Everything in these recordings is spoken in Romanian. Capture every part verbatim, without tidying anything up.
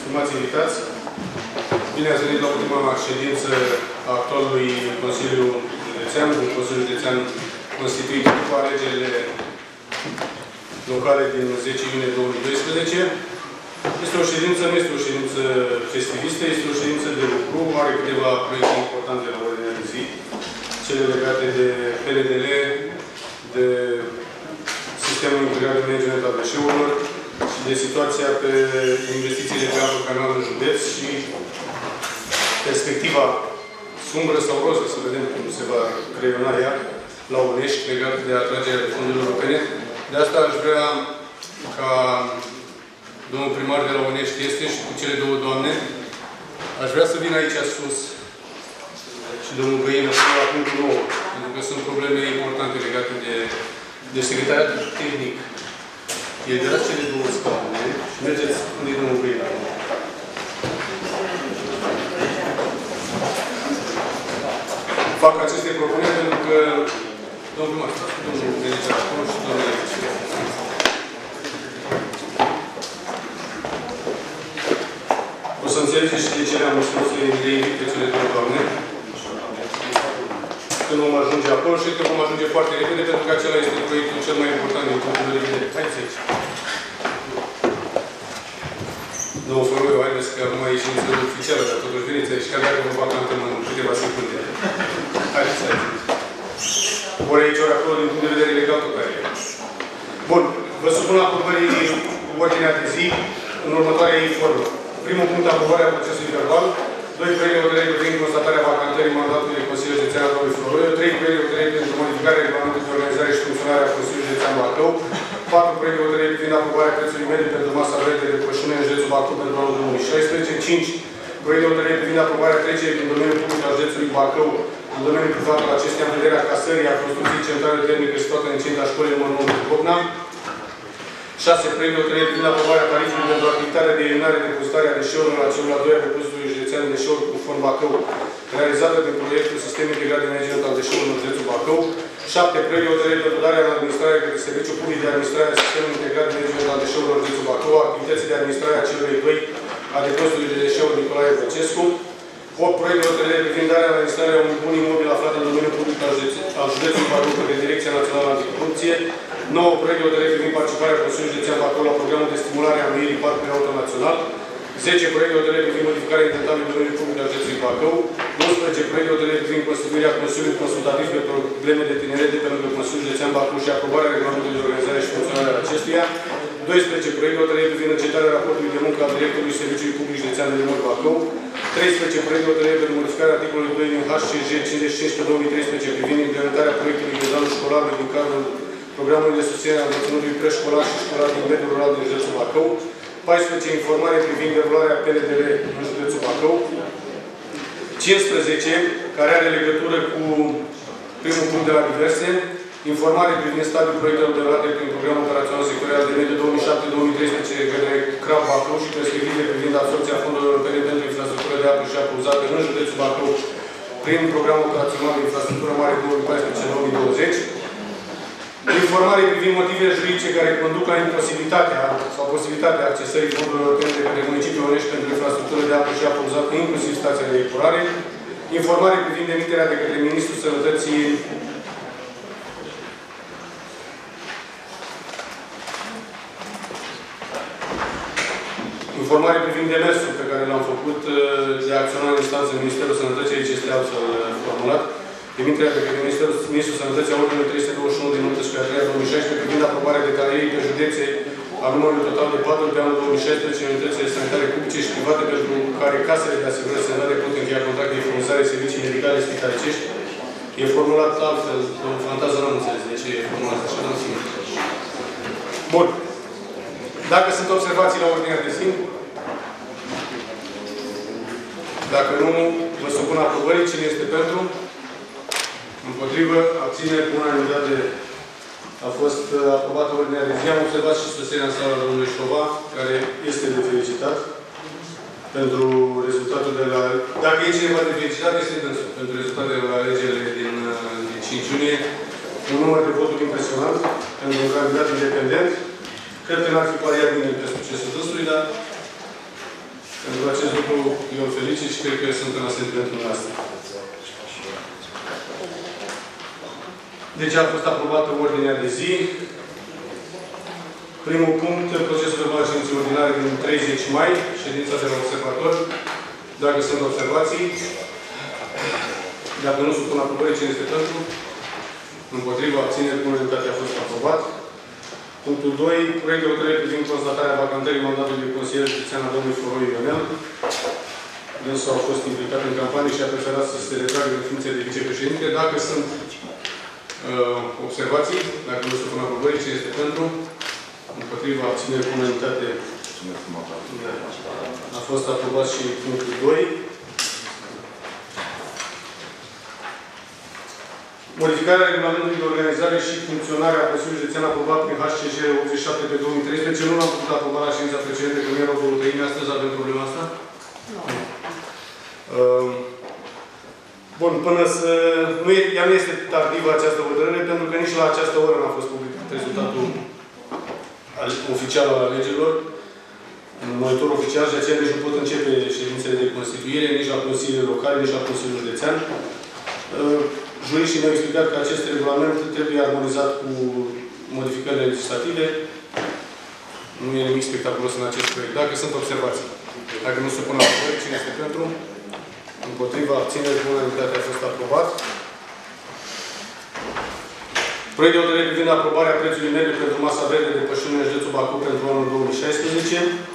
stimați invitați, bine ați venit la ultima ședință a actualului Consiliu Județean, un Consiliu Județean constituit după alegerile locale din zece iunie două mii doisprezece. Este o ședință, nu este o ședință festivistă, este o ședință de lucru, are câteva proiecte importante la ordinea de zi, cele legate de P L D L, de Sistemul Integrat de Management al Deșeurilor și de situația pe investițiile pe apă canal în județ și perspectiva sumbră sau roză, să vedem cum se va creiona ea la Onești, legat de atragerea de fonduri europene. De asta aș vrea ca domnul primar de la Onești este și cu cele două doamne, aș vrea să vin aici sus și domnul Găină până la punctul nouă, pentru că sunt probleme importante legate de, de secretariatul tehnic. E de la cele două scaune și mergeți unde e domnul Găină. Fac aceste propuneri pentru că domnul primar, domnul Găină acolo și domnul Găină. O să înțelegeți și de ce le-am spus să le invit pe cele două doamne. Când vom ajunge acolo și că vom ajunge foarte repede, pentru că acela este proiectul cel mai important din punctul de vedere. Haideți aici. Domnul Făroiu, haideți că nu mai ieșim în sfântul oficială, dar totuși veniți aici, chiar dacă vă fac cantăm în câteva secunde. Haideți aici. Ori aici, ori acolo, din punct de vedere legal, tot are. Bun. Vă supun la aprobării ordinea de zi în următoarea formă. Primul punct, aprobarea procesului verbal. Doi proiecte de hotărâre privind constatarea vacantării mandatului Consiliului Județean al domnului Floroiu. Trei proiecte de hotărâre pentru modificarea regulamentului de organizare și funcționare a Consiliului Județean Bacău. Patru proiecte de hotărâre privind aprobarea prețului mediu pentru masa verde de pășune în județul Bacău pentru anul două mii șaisprezece. Cinci proiecte de hotărâre privind aprobarea trecerii din domeniul public al județului Bacău în domeniul privat al acesteia în vederea casării a construcției centrale termică situată în incinta școlii numărul unu de Copna. șase proiecte de hotărâre privind aprobarea tarifului pentru activitatea de eliminare de depozitare a deșeurilor la celula doi a depozitului județean de deșeuri cu fond Bacău, realizată prin proiectul Sistem Integrat de Management al Deșeurilor în județul Bacău. șapte proiecte de hotărâre pentru darea în administrare de Serviciu Public de Administrare a Sistemului Integrat de Management al Deșeurilor în județul Bacău, activității de administrare a celulei doi a depozitului de deșeuri Nicolae Băcescu. opt proiecte de hotărâre privind darea în administrare a unui bun imobil aflat în domeniul public al județului Bacău de Direcția Națională Anticorupție. nouă proiecte de hotărâre privind participarea Consiliului Județean Bacău la programul de stimulare a înnoirii Parcului Auto Național. zece proiecte de hotărâre privind modificarea inventarului în domeniul public al județului Bacău. unsprezece proiecte de hotărâre privind constituirea Consiliului Consultativ pe probleme de tineret de pentru Consiliul Județean Bacău și aprobarea regulamentului de organizare și funcționare a acestuia. doisprezece proiecte de hotărâre privind încetarea raportului de muncă al directorului Serviciului Public Județean de Limur Bacău. treisprezece proiecte de hotărâre pentru modificarea articolului doi din H C J cincizeci și cinci pe două mii treisprezece privind implementarea proiectului de anul școlar din cadrul programului de susținere a învățământului preșcolar și școlar din mediul rural din județul Bacău. paisprezece informare privind derularea P L D L în județul Bacău. cincisprezece, care are legătură cu primul punct de la diverse, informare privind stadiul proiectelor derulate prin programul operațional sectorial de mediu două mii șapte două mii treisprezece către C R A B Bacău și perspective privind absorbția fondurilor europene pentru infrastructură de apă și apă uzată în județul Bacău prin programul operațional de infrastructură mare două mii paisprezece două mii douăzeci. Informare privind motivele juridice care conduc la imposibilitatea sau posibilitatea accesării fondurilor europene de către municipiul Onești pentru infrastructură de apă și apă uzată, inclusiv stația de epurare. Informare privind emiterea de către Ministrul Sănătății Informare privind demersul pe care l-am făcut de a acționa în instanță în Ministerul Sănătății, aici este altfel formulat. Emiterea pe care Ministerul, Ministrul Sănătății a ordinului trei sute douăzeci și unu din optsprezece a treia două mii șaisprezece privind aprobarea detalierii pe județe a numărului total de patru pe anul două mii șaisprezece în unitățile sanitare publice și private pentru care casele de asigurări sănătate pot încheia contracte de furnizare de servicii medicale spitalicești. E formulat altfel. Domnul Fantază nu înțeles de ce e formulat așa, dar în fine. Bun. Dacă sunt observații la ordinea de zi, dacă nu, vă supun aprobării. Cine este pentru? Împotrivă, abținere, cu unanimitate a fost aprobată ordinea de zi. Am observat și susținerea în sala domnului Șova, care este de felicitat pentru rezultatul de la... Dacă e cineva de felicitat, este dânsul. Pentru rezultatele de la alegerile din, din cinci iunie. Un număr de voturi impresionant pentru un candidat independent. Cred că n-ar fi pariat bine pe succesul dânsului, dar Pentru acest lucru eu îl felicit și cred că sunt în asentimentul noastră. Deci a fost aprobată ordinea de zi. Primul punct, procesul verbal al ședinței ordinare din treizeci mai, ședința de la observator. Dacă sunt observații, dacă nu supun aprobării, cine este pentru? Împotriva, abțineri, unanimitate a fost aprobat. Punctul doi, proiect de hotărâre privind constatarea vacantării mandatului de consilier județean al domnului Floroi Ionel. Dânsul a fost implicat în campanie și a preferat să se retragă din funcție de vicepreședinte. Dacă sunt uh, observații, dacă nu supun aprobării, cine este pentru? Împotriva, abțineri, unanimitate a fost aprobat și punctul doi. Modificarea regulamentului de organizare și funcționare a Consiliului Județean aprobat prin H C J optzeci și șapte pe două mii treisprezece. Nu l-am putut aproba la ședința precedentă, că nu erau două treimi. Astăzi avem problema asta? Nu. Uh, bun, până să... Nu e, ea nu este tardivă această hotărâre, pentru că nici la această oră n-a fost publicat rezultatul oficial al alegerilor. În monitor oficial și aceea deci nu pot începe ședințele de constituire, nici la Consiliile Locale, nici la Consiliul Județean. Uh, Juriștii ne-au explicat că acest regulament trebuie armonizat cu modificările legislative. Nu e nimic spectaculos în acest proiect. Dacă sunt observații. Dacă nu se pun aprobări, cine este pentru? Împotriva, abținere, unanimitate a fost aprobat. Proiect de hotărâre privind aprobarea prețului mediu pentru masa verde de pășune în județul Bacău pentru anul două mii șaisprezece.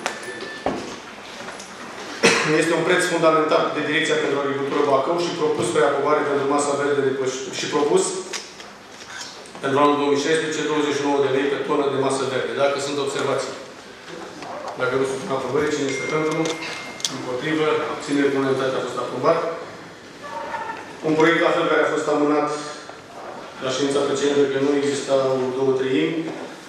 Este un preț fundamentat de Direcția pentru Agricultură Bacău și propus pe aprobare pentru masa verde de pășune și propus pentru anul două mii șaisprezece douăzeci și nouă de lei pe tonă de masă verde. Dacă sunt observații. Dacă nu sunt aprobări, cine este pentru? Împotrivă, abținere, unanimitate a fost aprobat. Un proiect la fel care a fost amânat la ședința precedentă, că nu existau două treimi.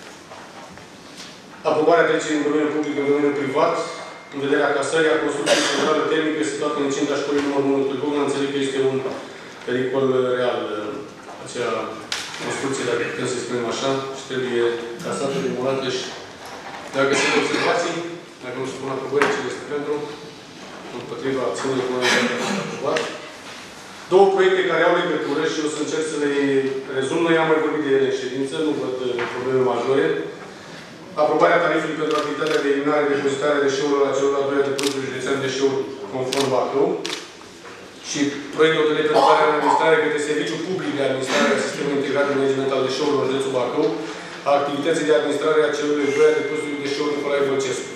Aprobarea trecerii în domeniul public în domeniul privat, în vederea casării a construcției centrală termică situată în incinta școlii numărul unu Târgovița. Înțeleg că este un pericol real acea construcție, dacă putem să spunem așa, și trebuie casată, demolată și... Dacă sunt observații, dacă nu se pun aprobări, cine este pentru? Împotriva, abținere, unanimitate a fost aprobat. Două proiecte care au legătură și o să încerc să le rezum. Noi am mai vorbit de ele în ședință, nu văd probleme majore. Aprobarea tarifului pentru activitatea de eliminare, depozitare deșeurilor la celula a doua de Consiliul Județean Deșeuri conform Bacău și proiectul de hotărâre pentru darea în administrare către Serviciul Public de Administrare a Sistemului Integrat de Management al Deșeurilor în județul Bacău a activității de administrare a celulei doi de Consiliul Deșeuri Nicolae Vălcescu.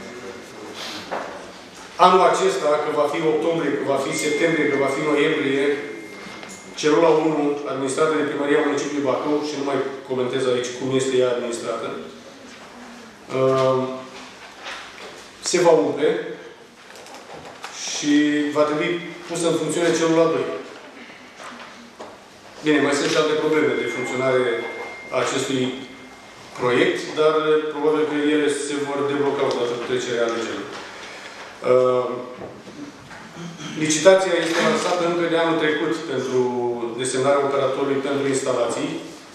Anul acesta, că va fi octombrie, că va fi septembrie, că va fi noiembrie, celula unu, administrată de Primăria Municipiului Bacău, și nu mai comentez aici cum este ea administrată, se va umple și va trebui pusă în funcțiune celula doi. Bine, mai sunt și alte probleme de funcționare a acestui proiect, dar probabil că ele se vor debloca odată cu trecerea alegerilor. Uh, licitația este lansată încă de anul trecut pentru desemnarea operatorului pentru instalații.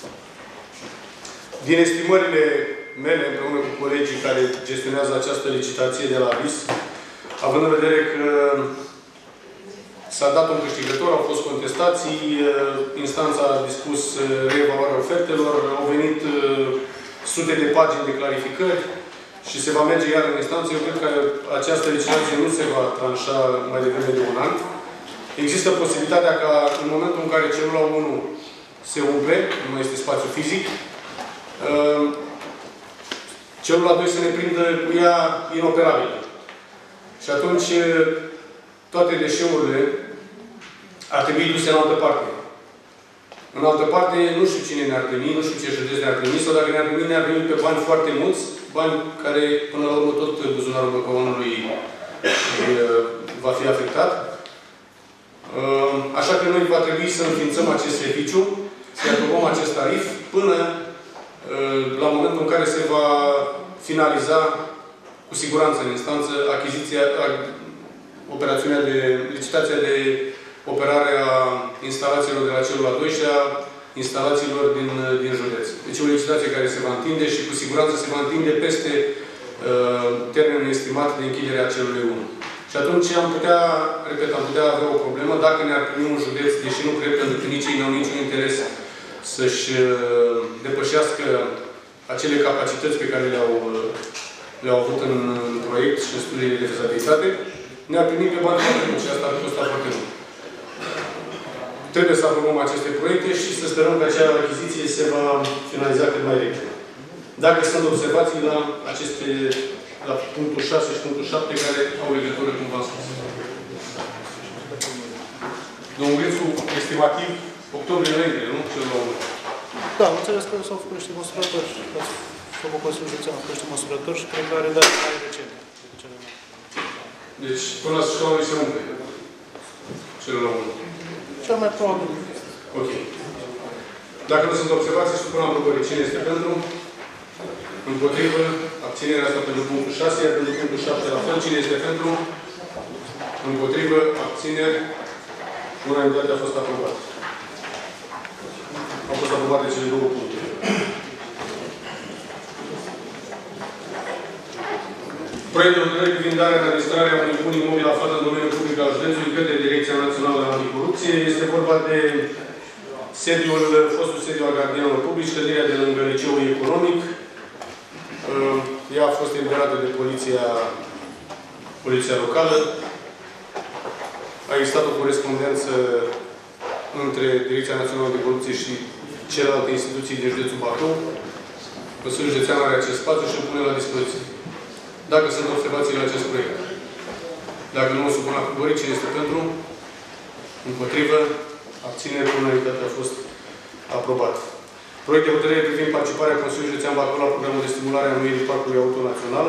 Din estimările mele, împreună cu colegii care gestionează această licitație de la A V I S, având în vedere că s-a dat un câștigător, au fost contestații, instanța a dispus reevaluarea ofertelor, au venit sute de pagini de clarificări și se va merge iar în instanță. Eu cred că această licitație nu se va tranșa mai devreme de un an. Există posibilitatea ca în momentul în care celula unu se umple, nu mai este spațiu fizic, celula doi să ne prindă cu ea inoperabilă. Și atunci toate deșeurile ar trebui duse în altă parte. În altă parte, nu știu cine ne-ar primi, nu știu ce județ ne-ar primi, sau dacă ne-ar primi, ne-ar primi pe bani foarte mulți, bani care, până la urmă, tot buzunarul băcăunului va fi afectat. Așa că noi va trebui să înființăm acest serviciu, să aprobăm acest tarif, până la momentul în care se va finaliza, cu siguranță în instanță, achiziția, operațiunea de, licitația de operare a instalațiilor de la celula doi și a instalațiilor din, din județ. Deci o licitație care se va întinde și cu siguranță se va întinde peste uh, termenul estimat de închidere a celulei unu. Și atunci am putea, repet, am putea avea o problemă dacă ne-ar primi un județ, deși nu cred, pentru că nici ei n-au niciun interes să-și depășească acele capacități pe care le-au le-au avut în, în proiect și în studiile de fezabilitate, ne-ar primi pe bani foarte mult și asta ar costa foarte mult. Trebuie să aprobăm aceste proiecte și să sperăm că acea achiziție se va finaliza cât mai repede. Dacă sunt observații la aceste, la punctul șase și punctul șapte, care au legătură, cum v-am spus. Domnul Grițu, estimativ, octombrie-noiembrie, nu? Cel la urmă. Da, am înțeles că s-au făcut niște măsurători. Ați făcut Consiliul Județean, a făcut niște măsurători și cred că are date mai recente. Deci, până la sfârșitul anului se umple. Cel la urmă. Cel mai probabil. Ok. Dacă nu sunt observații, supun la aprobării. Cine este pentru? Împotrivă? Abținerea asta pentru punctul șase, iar pentru punctul șapte la fel. Cine este pentru? Împotrivă? Abțineri? Unanimitatea a fost aprobată. Au fost aprobate cele două puncte. Proiect de hotărâre privind darea în administrarea unui bun imobil aflat în domeniul public al județului către Direcția Națională Anticorupție. Este vorba de sediul, fostul sediu al gardianului public, clădirea de lângă liceul economic. Ea a fost eliberată de poliția, poliția locală. A existat o corespondență între Direcția Națională Anticorupție și celelalte instituții din județul Bacău. Consiliul Județean are acest spațiu și îl pune la dispoziție. Dacă sunt observații la acest proiect. Dacă nu o supun aprobării, cine este pentru? Împotrivă? Abținere, unanimitatea a fost aprobat. Proiect de hotărâre privind participarea Consiliului Județean Bacău la programul de stimulare a numirii Parcului Auto Național.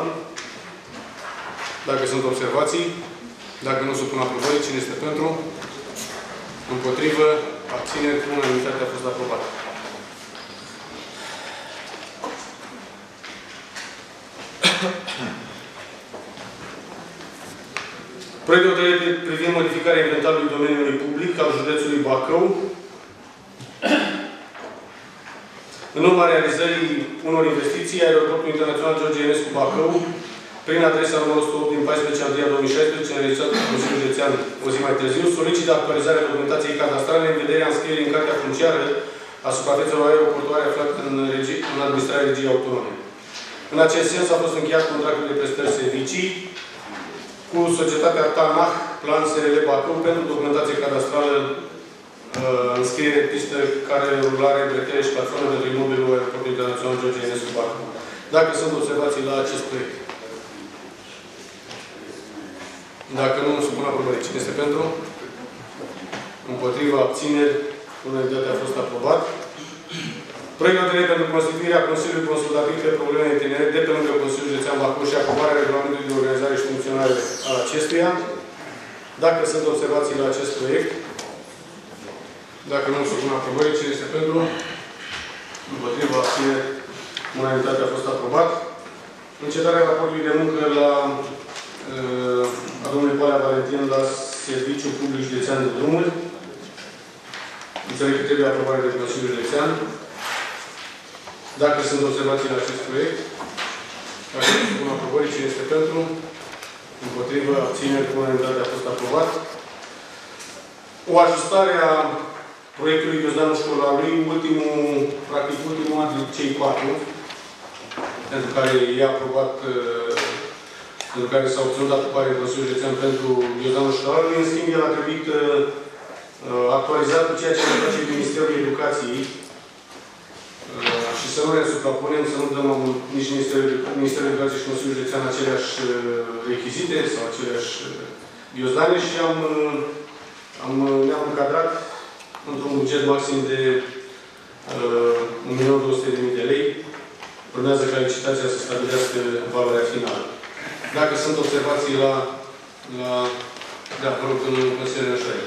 Dacă sunt observații. Dacă nu supun aprobării, cine este pentru? Împotrivă? Abținere, unanimitatea a fost aprobată. Proiect de hotărâre privind modificarea inventarului domeniului public al județului Bacău. În urma realizării unor investiții, Aeroportul Internațional George Enescu Bacău, prin adresa numărul o sută opt din paisprezece aprilie două mii șaisprezece, înregistrat de Consiliul Județean o zi mai târziu, solicită actualizarea documentației cadastrale în vederea înscrierii în Cartea Funciară a suprafețelor aeroportuare aflate în, regi... în administrarea regiei autonome. În acest sens a fost încheiat contractul de prestări servicii cu societatea TANAH, Plan S R L Bacău, pentru documentație cadastrală, uh, înscriere, pistă, care rulare, bretele și platforme pentru imobilul Aeroportului Internațional George Enescu Bacău. Dacă sunt observații la acest proiect. Dacă nu, supun aprobării. Cine este pentru? Împotriva, abțineri, unanimitatea a fost aprobat. Proiect de hotărâre pentru constituirea Consiliului Consultativ pe probleme de tineret de pe lângă Consiliul Județean Bacău și aprobarea regulamentului de organizare și funcționare al acestuia. Dacă sunt observații la acest proiect. Dacă nu, supun aprobării. Cine este pentru? Împotriva, abțineri, unanimitatea a fost aprobat. Încetarea raportului de muncă la a domnului Palea Valentin la Serviciul Public Județean de Drumuri. Înțeleg că trebuie aprobare de Consiliul Județean. Dacă sunt observații la acest proiect, dacă nu supun aprobării, cine este pentru? Împotrivă, abțineri, unanimitatea a fost aprobat. O ajustare a proiectului Ghiozdanul Școlarului, ultimul, practic ultimul an din cei patru, pentru care i-a aprobat pentru care s-a obținut aprobare în Consiliul Județean pentru Ghiozdanul Școlarului. În schimb, el a trebuit uh, actualizat cu ceea ce ne face Ministerul Educației uh, și să nu ne suprapunem, să nu dăm nici Ministerul, Ministerul Educației și Consiliul Județean aceleași uh, rechizite sau aceleași uh, ghiozdane și am, uh, am, ne-am încadrat într-un buget maxim de uh, un milion două sute de mii de lei. Urmează ca licitația să stabilească valoarea finală. Dacă sunt observații la... la da, vă rog, în Consiliul Șoare.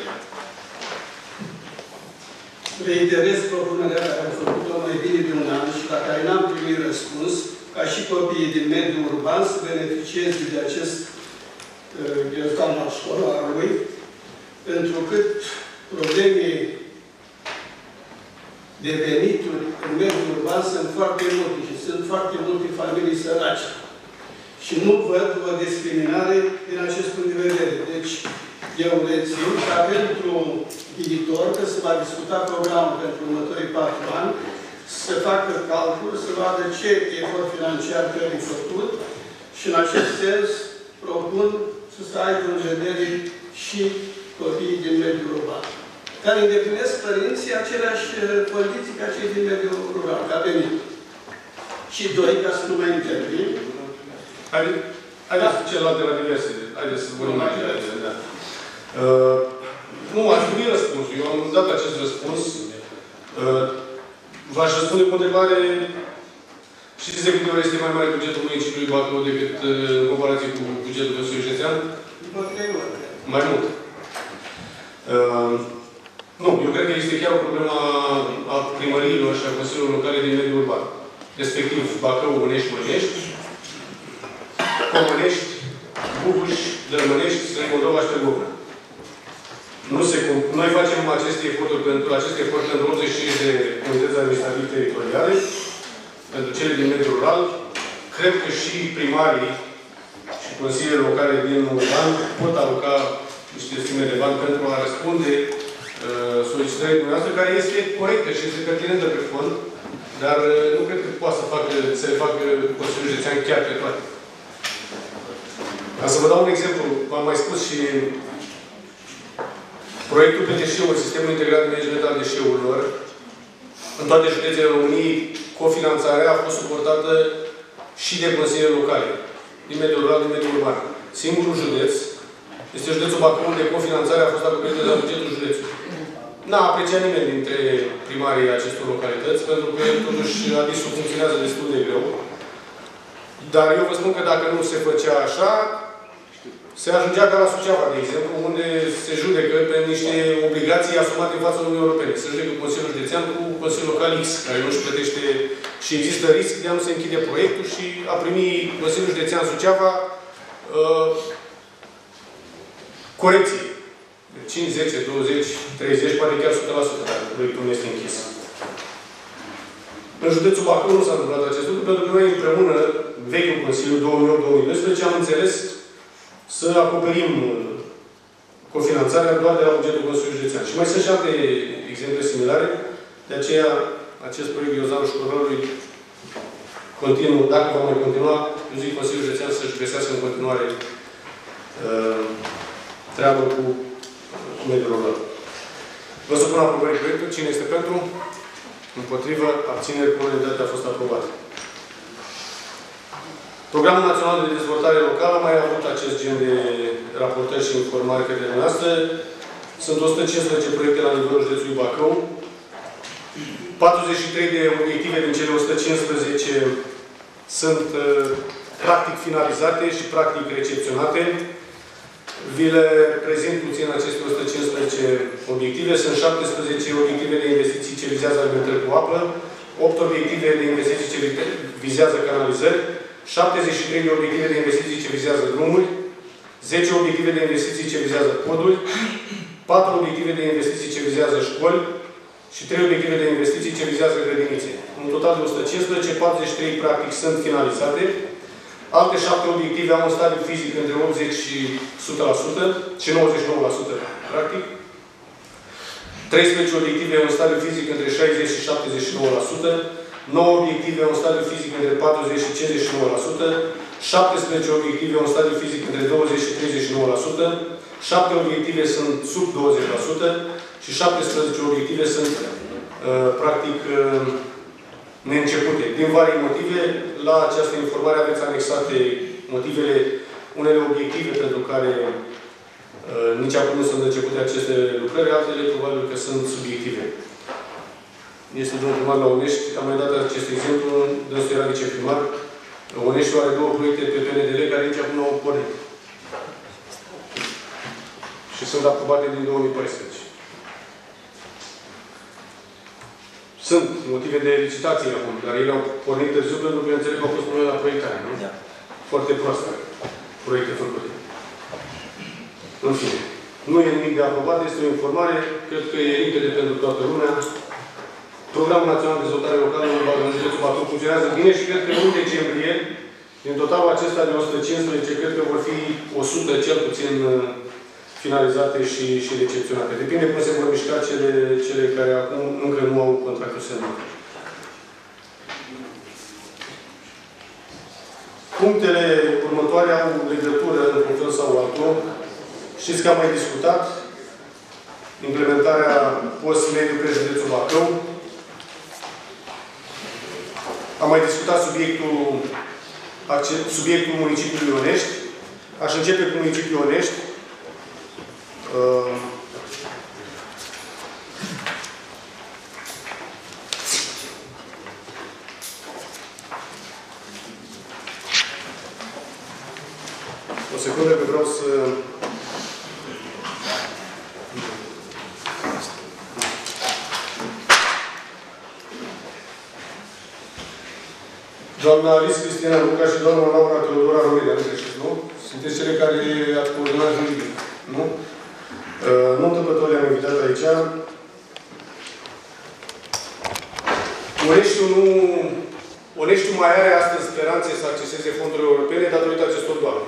Reiterez propunerea care am făcut-o mai bine de un an și la care n-am primit răspuns, ca și copiii din mediul urban să beneficieze de acest ghiozdan al școlarului, pentru că probleme de venituri în mediul urban sunt foarte multe și sunt foarte multe familii sărace. Și nu văd o discriminare din acest punct de vedere. eu rețin ca pentru viitor, că se va discuta programul pentru următorii patru ani, să facă calcul, să vadă ce efort financiar trebuie făcut și în acest sens propun să se aibă în vedere și copiii din mediul urban, care îndeplinesc părinții aceleași condiții ca cei din mediul rural, ca venit. Și doi, ca să nu mai intervin. Haideți celelalte la diverse. Haideți să vorbim mai diverse. Da. Uh, nu, aș veni răspunsul. Eu am dat acest răspuns. Uh, V-aș răspunde cu o întrebare. Știți de câte ori este mai mare bugetul municipiului Bacău decât uh, în comparație cu bugetul Consiliului Județean? După trei ori. Mai mult. Uh, nu, eu cred că este chiar o problemă a primăriilor și a consiliilor locale din mediul urban. Respectiv Bacău, Unești, Mănești, Comănești, Bubuș, Dărmănești, Străi Moldova și Târgovna. Nu se, noi facem aceste eforturi pentru aceste eforturi pentru optzeci și cinci de unități administrative teritoriale, pentru cele din mediul rural. Cred că și primarii și consiliile locale din urban pot aloca niște sume de bani pentru a răspunde uh, solicitării dumneavoastră, care este corectă și este pertinentă pe fond, dar uh, nu cred că poate să, facă, să le facă Consiliul Județean chiar pe toate. Ca să vă dau un exemplu, v-am mai spus și proiectul pe deșeuri, Sistemul Integrat de Management al Deșeurilor, în toate județele României, cofinanțarea a fost suportată și de consiliile locale, din mediul rural, din mediul urban. Singurul județ este județul Bacău, unde cofinanțarea a fost acoperită de la bugetul județului. N-a apreciat nimeni dintre primarii acestor localități, pentru că el totuși ADIS-ul funcționează destul de greu. Dar eu vă spun că dacă nu se făcea așa, se ajungea ca la Suceava, de exemplu, unde se judecă pe niște obligații asumate în fața Uniunii Europene. Se judecă Consiliul Județean cu Consiliul Local X, care nu își plătește și există risc de a nu se închide proiectul și a primi Consiliul Județean Suceava uh, corecții. cinci, zece, douăzeci, treizeci, poate chiar o sută la sută, dacă proiectul nu este închis. În județul Bacău nu s-a întâmplat acest lucru, pentru că noi împreună, vechiul Consiliu două mii opt două mii doisprezece, am înțeles să acoperim cofinanțarea doar de la bugetul Consiliului Județean. Și mai sunt și alte exemple similare, de aceea acest proiect Iozanul Școlarului continuă, dacă va mai continua, eu zic Consiliul Județean să-și găsească în continuare uh, treabă cu mediul rural. Vă supun aprobării proiectului. Cine este pentru? Împotrivă, abțineri, cu unanimitate a fost aprobat. Programul Național de Dezvoltare Locală a mai avut acest gen de raportări și informare către dumneavoastră. Sunt o sută cincisprezece proiecte la nivelul județului Bacău. patruzeci și trei de obiective din cele o sută cincisprezece sunt uh, practic finalizate și practic recepționate. Vi le prezint puțin aceste o sută cincisprezece obiective. Sunt șaptesprezece obiective de investiții ce vizează alimentări cu apă, opt obiective de investiții ce vizează canalizări, șaptezeci și trei de obiective de investiții ce vizează drumuri, zece obiective de investiții ce vizează poduri, patru obiective de investiții ce vizează școli și trei obiective de investiții ce vizează grădinițe. Un total de o sută cincisprezece, patruzeci și trei practic sunt finalizate. Alte șapte obiective au un stadiu fizic între optzeci și o sută la sută și nouăzeci și nouă la sută practic. treisprezece obiective au un stadiu fizic între șaizeci și șaptezeci și nouă la sută. nouă obiective au un stadiu fizic între patruzeci și cincizeci și nouă la sută. șaptesprezece obiective au un stadiu fizic între douăzeci și treizeci și nouă la sută. șapte obiective sunt sub douăzeci la sută. Și șaptesprezece obiective sunt uh, practic uh, neîncepute. Din vari motive, la această informare aveți anexate motivele, unele obiective pentru care uh, nici acum nu sunt începute aceste lucrări, altele probabil că sunt subiective. Este domnul primar la Unești, am mai dat acest exemplu, dânsul era viceprimar. Uneștiul are două proiecte pe P N D L care nici acum nu au pornit. Și sunt aprobate din două mii paisprezece. Sunt motive de licitație acum, dar ele au pornit târziu pentru că înțeleg că au fost probleme la proiectare, nu? Da. Foarte proastă proiecte făcute. În fine. Nu e nimic de aprobat, este o informare, cred că e limpede pentru toată lumea. Programul Național de Dezvoltare Locală în județul Bacău funcționează bine și cred că în decembrie, din totalul acesta de o sută cincisprezece, cred că vor fi o sută cel puțin finalizate și, și recepționate. Depinde cum se vor mișca cele, cele care acum încă nu au contractul semnat. Punctele următoare au legătură într-un fel sau altul. Știți că am mai discutat implementarea post-mediu pe județul Bacău. Am mai discutat subiectul, subiectul municipiului Ionești. Aș începe cu municipiul Ionești. Uh, o secundă că vreau să... Doamna Alice Cristina Luca și doamna Laura Teodora Romida, nu greșești, nu? Sunteți cele care ați coordonat juridic, nu? Uh, nu întâmplător le-am invitat aici. Oneștiul nu... Oneștiul mai are astăzi speranțe să acceseze fondurile europene datorită acestor doamne.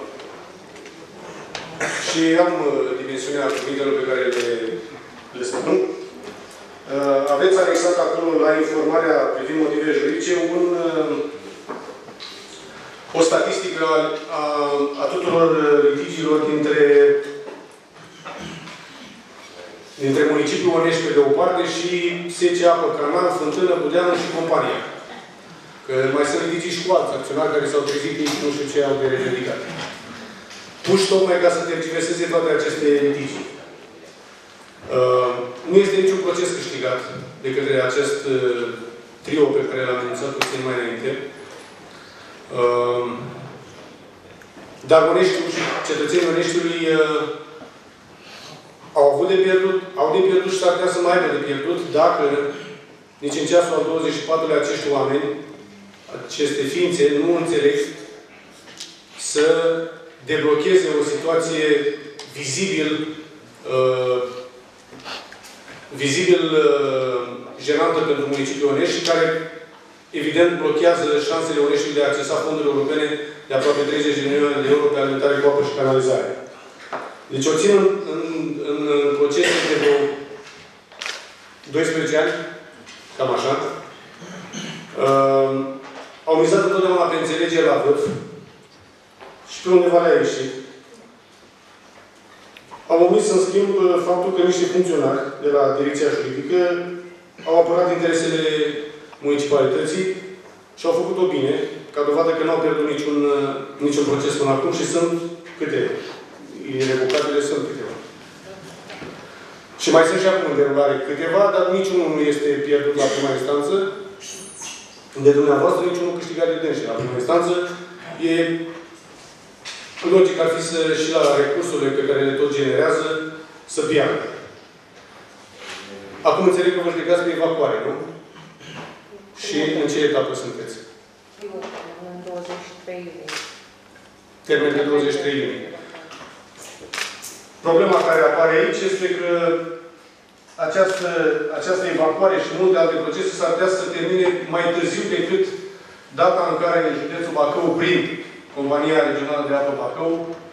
Și am uh, dimensiunea cuvintelor pe care le, le spun. Uh, aveți anexat acolo la informarea privind motive juridice un... Uh, o statistică a, a, a tuturor litigiilor dintre, dintre municipiul Onești pe de o parte și S C Apă Canal, Fântână, Budeană și compania. Că mai sunt litigii și cu alți acționari care s-au trezit, nici nu știu ce au de ridicat. Puși tocmai ca să tergiverseze toate aceste litigii. Uh, nu este niciun proces câștigat de către acest uh, trio pe care l-am anunțat puțin mai înainte. Uh, dar Oneștiul și cetățenii Oneștiului uh, au avut de pierdut, au de pierdut și s-ar putea să mai aibă de pierdut dacă nici în ceasul al douăzeci și patrulea acești oameni, aceste ființe, nu înțeleg să deblocheze o situație vizibil uh, vizibil uh, jenantă pentru municipiul Onești și care evident blochează șansele Oneștiului de a accesa fonduri europene de aproape treizeci de milioane de euro pe alimentare cu apă și canalizare. Deci o țin în, în, în procese de vreo doisprezece ani, cam așa. Uh, au mizat întotdeauna pe înțelegere la vârf și pe undeva le-a ieșit. Am omis, în schimb, faptul că niște funcționari de la direcția juridică au apărat interesele municipalității și au făcut-o bine, ca dovadă că n-au pierdut niciun, niciun proces până acum și sunt câte? Irevocabile sunt câteva. Și mai sunt și acum în derulare câteva, dar niciunul nu este pierdut la prima instanță de dumneavoastră, niciunul câștigat de dânsi la prima instanță. E logic ar fi să, și la recursurile pe care le tot generează să piardă. Acum înțeleg că vă judecați pe evacuare, nu? Și în ce etapă sunteți? În douăzeci și trei iunie. Termen de douăzeci și trei iunie. Problema care apare aici este că această, această evacuare și multe alte procese s-ar putea să termine mai târziu decât data în care județul Bacău, prin Compania Regională de Apă Bacău,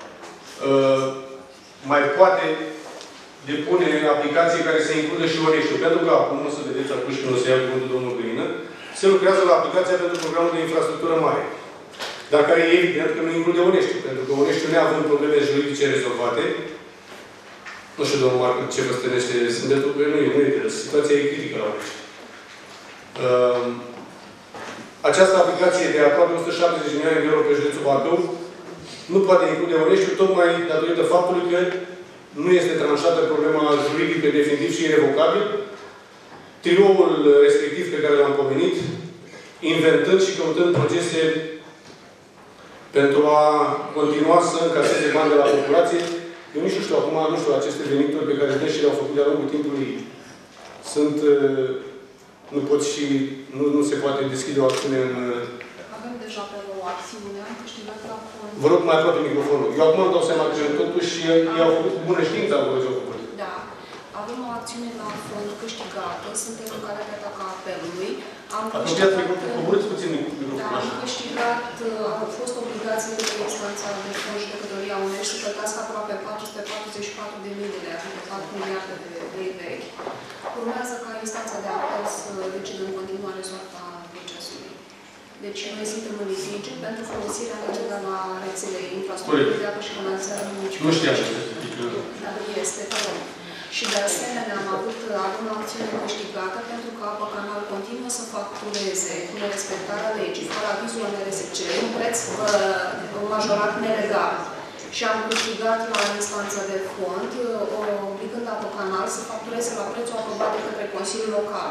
mai poate depune aplicații care să includă și Oneștiul. Pentru că acum, o să vedeți acum și când o să ia cuvântul domnul Găină, se lucrează la aplicația pentru programul de infrastructură mare. Dar care e evident că nu include Oneștiul. Pentru că Oneștiul, neavând probleme juridice rezolvate, nu știu, domnul Marcu, ce vă stănește, sunt de tot, nu e, nu e, situația e critică la Onești. Uh, această aplicație de aproape o sută șaptezeci de milioane de euro pe județul Bacău nu poate include Oneștiul, tocmai datorită faptului că nu este tranșată problema juridică definitiv și irrevocabil. Trioul respectiv pe care l-am pomenit, inventând și căutând procese pentru a continua să încaseze bani de la populație. Eu nici nu știu acum, nu știu, aceste venituri pe care dânșii le-au făcut de-a lungul timpului sunt, nu pot și, nu, nu se poate deschide o acțiune în... Avem deja pe o acțiune, am câștigat la fond. Vă rog mai aproape microfonul. Eu acum îmi dau seama că totuși i-au făcut bună știință acolo ce au făcut. Da. Avem o acțiune la fond câștigată, suntem în calea de atac a apelului. Am Apropiați câștigat, microfonul, coborâți puțin microfonul. da, am câștigat, au fost obligați de către instanța de fond judecătoria Unești să plătească aproape patru sute patruzeci și patru de mii de lei, adică patru miliarde de lei vechi. Urmează ca instanța de apel să decidă în continuare soarta procesului. Deci noi suntem în litigiu pentru folosirea nelegală a rețelei infrastructurii de apă și canalizare municipală. Nu știu aceste Dar este, pardon. Și de asemenea am avut avut o acțiune câștigată pentru că Apă Canal continuă să factureze cu nerespectarea legii, fără avizul N R S C, un preț uh, majorat nelegal. Și am câștigat la instanța de fond, uh, obligând Apă Canal să factureze la prețul aprobat de către Consiliul Local.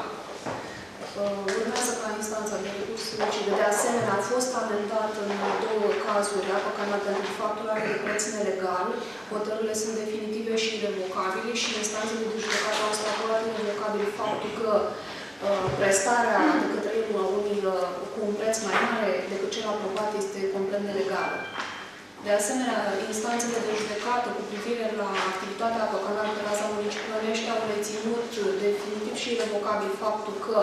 Uh, urmează ca instanța de recurs să decide. De asemenea, a fost amendat în două cazuri Apă Canal pentru facturare de preț nelegal. Hotărârile sunt definitive și irrevocabile și instanțele de judecată au statuat irrevocabil faptul că uh, prestarea de către el a unui uh, cu un preț mai mare decât cel aprobat este complet nelegală. De asemenea, instanțele de judecată cu privire la activitatea Apă Canal pe raza municipiului au reținut definitiv și irrevocabil faptul că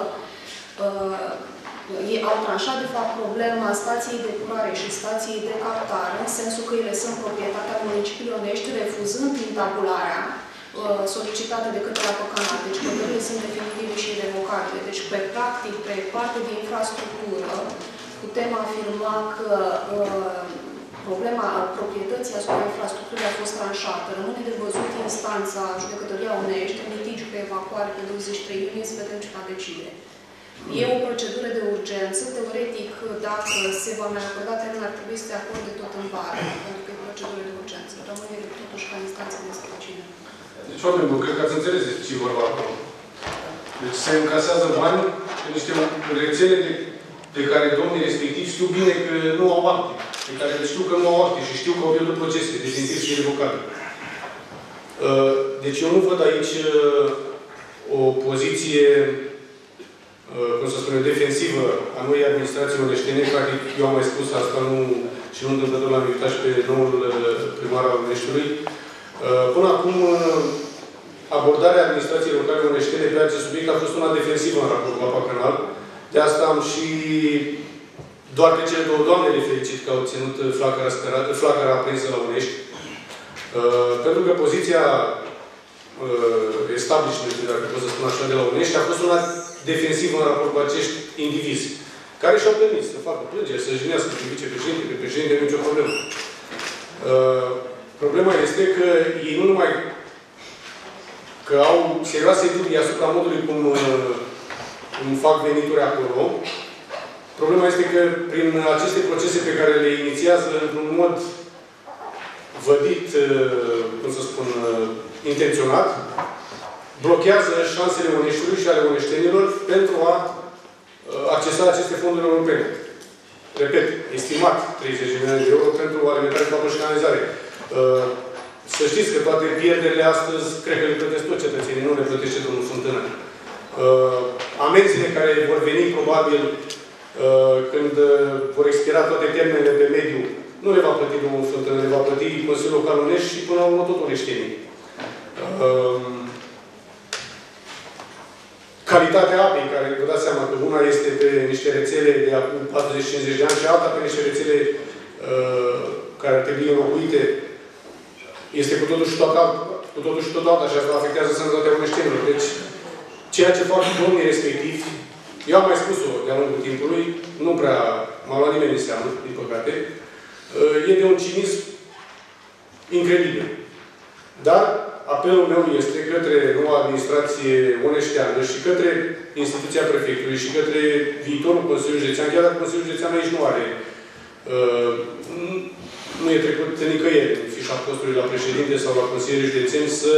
uh, ei au tranșat, de fapt, problema stației de curare și stației de captare, în sensul că ele sunt proprietatea municipiului Onești, refuzând intabularea uh, solicitată de către Apă Canal. Deci, hotărârile sunt definitive și irrevocabile. Deci, pe practic, pe parte de infrastructură, putem afirma că uh, problema proprietății asupra infrastructurii a fost tranșată. Rămâne de văzut instanța judecătoria Unești, în litigiu pe evacuare pe douăzeci și trei iunie, să vedem ce va decide. E o procedură de urgență. Teoretic, dacă se va mai acorda termen, ar trebui să se acorde tot în vară, pentru că e o procedură de urgență. Rămâne totuși ca instanță de decide. Deci, oameni buni, cred că ați înțeles ce vorba acolo. Deci se încasează bani pe niște rețele de, de care domnii respectiv știu bine că nu au acte. De care știu că nu au acte și știu că au pierdut procese, definitiv și irrevocabil. Deci eu nu văd aici o poziție, cum să spunem, defensivă a noi administrații oneștene. Practic, eu am mai spus asta, nu, și nu întâmplător l-am invitat și pe noul primar al Oneștiului. Până acum, abordarea administrației locale oneștene pe acest subiect a fost una defensivă în raport cu Apă Canal. De asta am și doar pe cele două doamne le felicit că au ținut flacăra, spărată, flacăra aprinsă la Unești. Uh, pentru că poziția uh, establishment, dacă pot să spun așa, de la Unești a fost una defensivă în raport cu acești indivizi, care și-au permis să facă plângeri, să jignească pe vicepreședinte, pe președinte, nu nicio problemă. Uh, problema este că ei nu numai că au serioase dubii asupra modului cum, uh, cum fac venituri acolo. Problema este că prin aceste procese pe care le inițiază într-un mod vădit, cum să spun, intenționat, blochează șansele Oneștiului și ale oneștenilor pentru a accesa aceste fonduri europene. Repet, estimat treizeci de milioane de euro pentru alimentare cu apă și canalizare. Să știți că toate pierderile astăzi, cred că le plătesc toți cetățenii, nu le plătește domnul Fântână. Amenziile care vor veni, probabil, când vor expira toate termenele pe mediu, nu le va plăti domnul Fântână, le va plăti Consiliul Local Onești și până la urmă tot oneștenii. Calitatea apei, care vă dați seama că una este pe niște rețele de acum patruzeci cincizeci de ani și alta pe niște rețele care ar trebui înlocuite, este cu totul și tot alta, cu totul și tot alta și asta afectează sănătatea oneștenilor. Deci, ceea ce fac domnii respectivi, eu am mai spus-o de-a lungul timpului, nu prea m-a luat nimeni în seamă, din păcate, e de un cinism incredibil. Dar apelul meu este către noua administrație oneșteană și către instituția prefectului și către viitorul Consiliului Județean, chiar dacă Consiliul Județean aici nu are, nu e trecut nicăieri în fișa postului la președinte sau la Consiliul Județeni să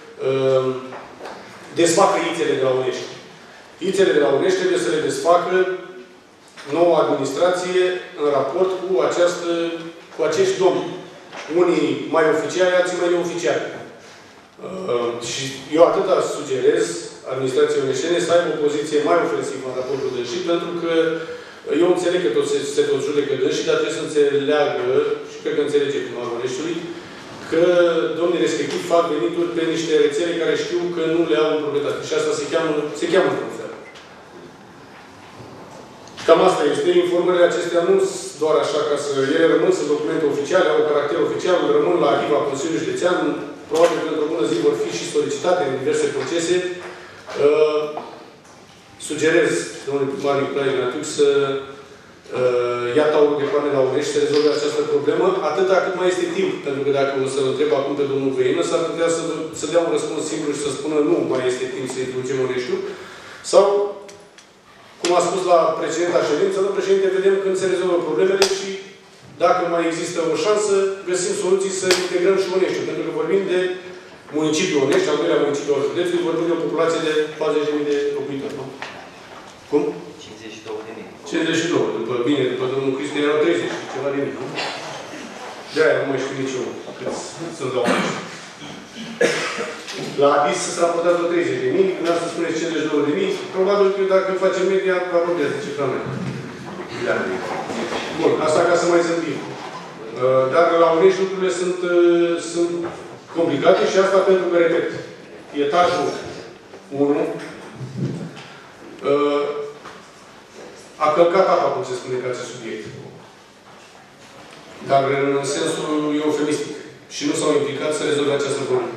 desfacă ițele de la Onești. Ițele de la Onești trebuie să le desfacă noua administrație în raport cu, această, cu acești domni. Unii mai oficiali, alții mai neoficiali. Uh, și eu atâta sugerez administrației oneștene să aibă o poziție mai ofensivă în raportul dânsii, pentru că eu înțeleg că tot se, se tot judecă dânsii, dar trebuie să înțeleagă, și cred că înțelege primarul Oneștiului, că domnii respectiv fac venituri pe niște rețele care știu că nu le au în proprietate. Și asta se cheamă, se cheamă într-un fel. Cam asta este. Informările acestea nu sunt doar așa ca să... Ele rămân, sunt documente oficiale, au caracter oficial, rămân la arhiva Consiliului Județean. Probabil că într-o bună zi vor fi și solicitate în diverse procese. Uh, sugerez, domnule primar Nicolae Ignatiuc, să uh, ia taurul de coane la Unești, să rezolve această problemă, atâta cât mai este timp. Pentru că dacă o să-l întreb acum pe domnul Veină, s-ar putea să, să dea un răspuns simplu și să spună nu mai este timp să introducem Uneștiul. Sau, cum a spus la precedenta ședință, domnul președinte, vedem când se rezolvă problemele și dacă mai există o șansă, găsim soluții să integrăm și Uneștiul. Pentru că vorbim de municipiul Unești, al doilea municipiu al județului, vorbim de o populație de patruzeci de mii de locuitori, nu? Cum? cincizeci și două de mii. cincizeci și două. După bine, după domnul Cristi erau treizeci și ceva de mii, nu? De-aia nu mai știu nici eu cât sunt la Unești. La Adis s-a raportat vreo treizeci de mii, când asta spuneți cincizeci și două de mii, probabil că dacă facem media, apropiați de cifra mea. Bun, asta ca să mai zâmbim. Dar la Unești lucrurile sunt, sunt complicate și asta pentru că, repet, etajul unu a călcat apa, cum se spune, ca acest subiect. Dar în sensul eufemistic. Și nu s-au implicat să rezolve această problemă.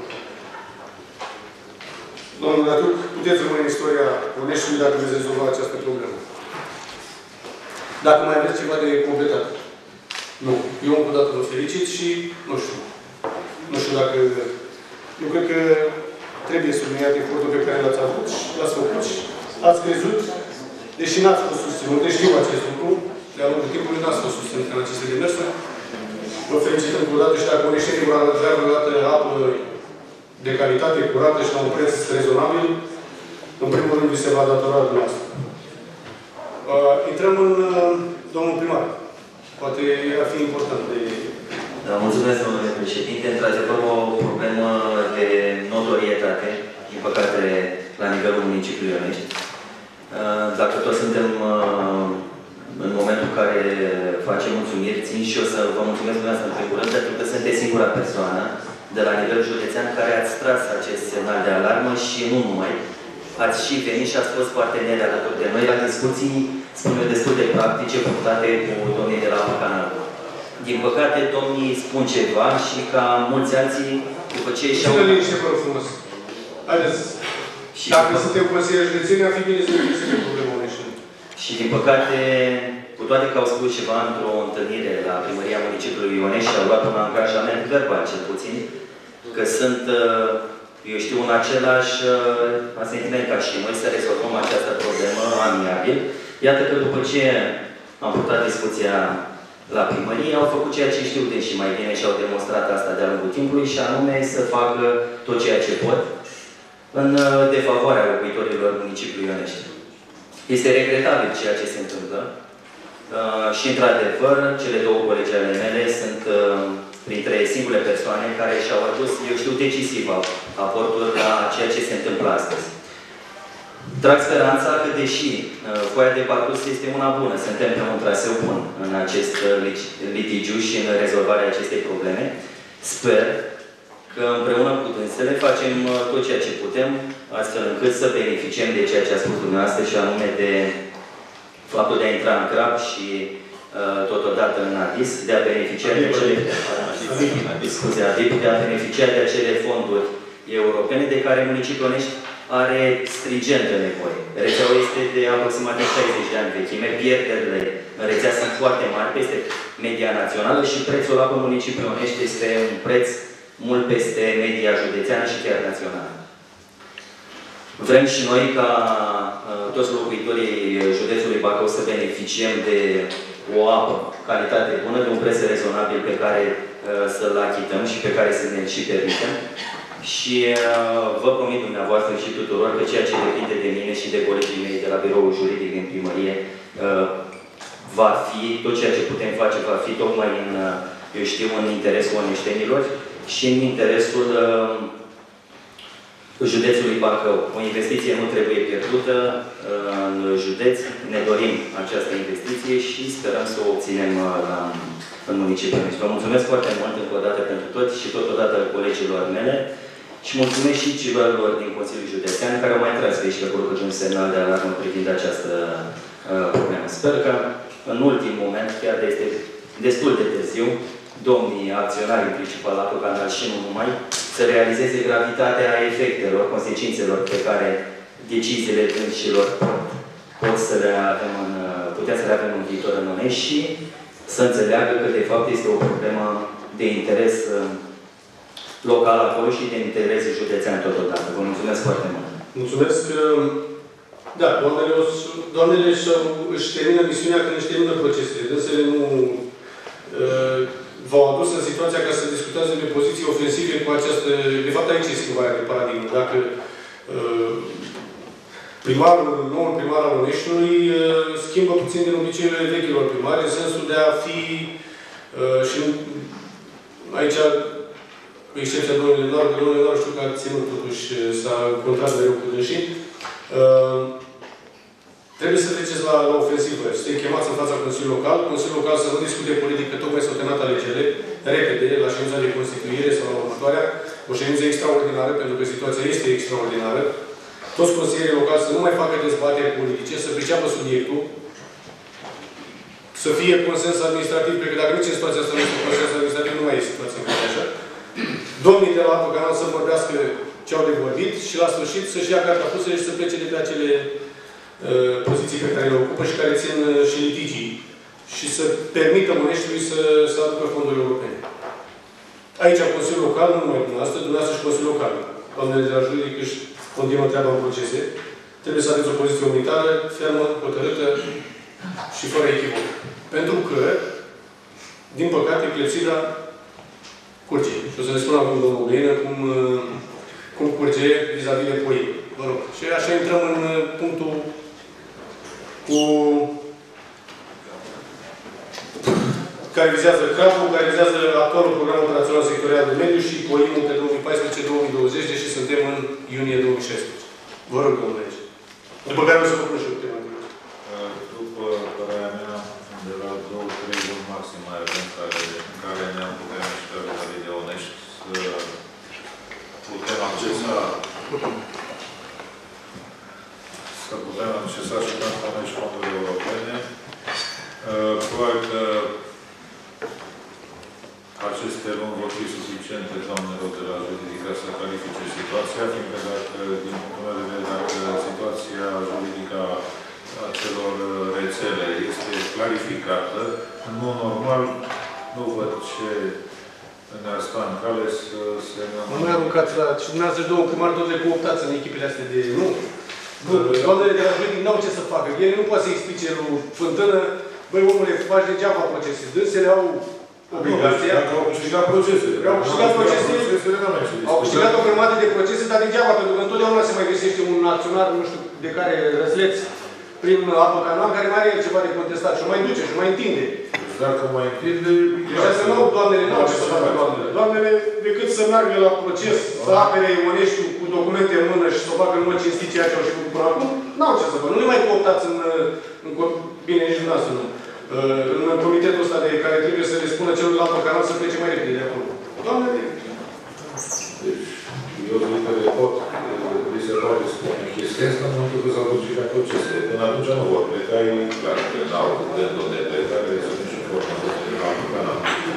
Domnul Natuc, puteți rămâne în istoria Uneștiului dacă veți rezolva această problemă. Dacă mai aveți ceva de completat. Nu. Eu încă o dată vă felicit și nu știu. Nu știu dacă... Eu cred că trebuie subliniat efortul pe care l-ați avut și l-ați făcut și ați crezut, deși n-ați fost susținut, deși știu acest lucru, de-a lungul timpului n-ați fost susținut în aceste demersuri. Vă felicit încă o dată și dacă Uneștenii vor avea vreodată apă de calitate, curată și la un preț rezonabil, în primul rând vi se va datora dumneavoastră. Uh, intrăm în uh, domnul primar. Poate ar fi important de... Da, mulțumesc, domnule președinte. Într-adevăr, o problemă de notorietate, din păcate, la nivelul municipiului Unești. Uh, dacă toți suntem uh, în momentul în care facem mulțumiri, țin și eu să vă mulțumesc dumneavoastră în primul rând, pentru că sunteți singura persoană de la nivel județean care ați tras acest semnal de alarmă și nu numai. Ați și venit și ați fost parteneri alături de noi la discuții, spun eu, destul de practice, purtate cu domnii de la Canal. Din păcate, domnii spun ceva și ca mulți alții, după ce și-au... Ține liniște, vă rog frumos. Haideți. Și dacă după... suntem consilieri județeni, ar fi bine să ne găsim problema Uneștiului. Și din păcate, cu toate că au spus ceva într-o întâlnire la Primăria Municipiului Ionești și au luat un angajament verbal, cel puțin, că sunt, eu știu, în același sentiment ca și noi să rezolvăm această problemă amiabil. Iată că după ce am purtat discuția la primărie, au făcut ceea ce știu deși mai bine și au demonstrat asta de-a lungul timpului și anume să facă tot ceea ce pot în defavoarea locuitorilor municipiului Ionești. Este regretabil ceea ce se întâmplă uh, și, într-adevăr, cele două colegi ale mele sunt uh, printre singurele persoane care și-au adus, eu știu, decisiv aportul la ceea ce se întâmplă astăzi. Trag speranța că, deși uh, foaia de parcurs este una bună, suntem pe un traseu bun în acest uh, litigiu și în rezolvarea acestei probleme, sper că împreună cu dânsele facem uh, tot ceea ce putem, astfel încât să beneficiem de ceea ce a spus dumneavoastră și anume de faptul de a intra în crap și uh, totodată în Adis, de a beneficia de acele, scuze, de a beneficia de acele fonduri europene de care municipiul Onești are stringentă nevoie. Rețeaua este de aproximativ șaizeci de ani vechime, pierderile în rețea sunt foarte mari, peste media națională și prețul la municipiul Onești este un preț mult peste media județeană și chiar națională. Vrem și noi ca uh, toți locuitorii județului Bacău să beneficiem de o apă, calitate bună, de un preț rezonabil pe care uh, să-l achităm și pe care să ne și permitem. Și uh, vă promit dumneavoastră și tuturor că ceea ce depinde de mine și de colegii mei de la biroul juridic din primărie uh, va fi, tot ceea ce putem face va fi tocmai în, uh, eu știu, în interesul oneștenilor și în interesul uh, județului Bacău. O investiție nu trebuie pierdută uh, în județ. Ne dorim această investiție și sperăm să o obținem uh, la, în municipiul. Vă mulțumesc foarte mult încă o dată pentru toți și totodată colegilor mele. Și mulțumesc și civililor din Consiliul Județean care au mai tras pe aici pe acolo un semnal de alarmă privind această uh, problemă. Sper că în ultim moment, chiar de este destul de târziu, domnii acționari principali la Canal și nu numai, să realizeze gravitatea efectelor, consecințelor pe care deciziile dânșilor pot să le avem în, putea să le avem în viitor în Onești și să înțeleagă că de fapt este o problemă de interes local acolo și de interes județean totodată. Vă mulțumesc foarte mult. Mulțumesc. Da, doamnele, doamnele își termină misiunea când își termină procesele. Dânsele nu uh, v-au adus în situația ca să discutați de poziții ofensive cu această... De fapt, aici e schimbarea de paradigmă. Dacă uh, primarul, noul primar al Oneștiului, uh, schimbă puțin din obiceiurile vechilor primari, în sensul de a fi uh, și aici cu excepția domnului Lenar, că domnul Lenar știu că a ținut totuși, s-a contrat mereu cu dânsii. Uh, trebuie să treceți la, la ofensivă. Sunteți chemați în fața Consiliului Local. Consiliul Local să nu discute politică, tocmai s-au terminat alegerile, repede, la ședința de constituire sau la următoarea, o ședință extraordinară, pentru că situația este extraordinară. Toți consilierii locali să nu mai facă dezbateri politice, să priceapă subiectul, să fie consens administrativ, pentru că dacă nici în situația asta nu este consens administrativ, nu mai e situația așa. Domnii de la Apă Canal să vorbească ce au de vorbit și la sfârșit să-și ia cartea pusă și să plece de pe acele uh, poziții pe care le ocupă și care țin uh, și litigii. Și să permită Oneștiului să, să aducă fonduri europene. Aici, Consiliul Local, nu numai dumneavoastră, dumneavoastră și Consiliul Local. Doamnele de la juridic își continuă treaba în procese. Trebuie să aveți o poziție unitară, fermă, hotărâtă și fără echivoc. Pentru că, din păcate, clepsidra curge. Și o să ne spun acum domnul Găină cum, cum curge vis-a-vis de poi. Vă rog. Și așa intrăm în punctul cu care vizează CRAP-ul, care vizează actualul program operațional sectorial de mediu și POIM-ul pe două mii paisprezece două mii douăzeci, deși suntem în iunie două mii șaisprezece. Vă rog, domnule aici. După care o să vă pun și câteva întrebări. După părerea mea, de la două trei luni maxim mai avem care, în care ne-am putea mișca vis-a-vis de Onești să putem accesa să putem accesa și pentru Onești fonduri europene. Probabil că aceste luni vor fi suficiente, doamnelor de la juridică, să clarifice situația, fiindcă dacă, din punctul meu de vedere, dacă situația juridică a celor rețele este clarificată, în mod normal, nu văd ce ne-ar sta în cale să se... Nu mai aruncați la... Și dumneavoastră două primari tot le cooptați în echipele astea de... Nu! Doamnele de la juridic n-au ce să facă. Ele nu poate să explice lui Fântână, băi, omule, faci degeaba procese. Dânsele au obligația... Dacă au câștigat procesele. Au câștigat procesele. Au câștigat o grămadă de procese, dar degeaba, pentru că întotdeauna se mai găsește un acționar, nu știu de care răsleț, prin Apă Canal, care mai are ceva de contestat și o mai duce și o mai întinde. Dacă mai întinde... Deci asta nu, doamnele, nu au ce să facă doamnele. Doamnele, decât să meargă la proces, să apere Oneștiul cu documente în mână și să o facă în mod cinstit ceea ce au și făcut până acum, n-au ce să facă. Nu le mai cooptați în... în bine, nici dumneavoastră nu. În comitetul ăsta de care trebuie să le spună celor la Apă Canal să plece mai repede de acolo. Doamnele... Deci, eu zic că le pot, li se poate spune chestia asta în momentul că s-au duce la procese. Până atunci nu vor pleca, e clar că n-au gândul de plecare, să nu știu foarte de la Apă Canal.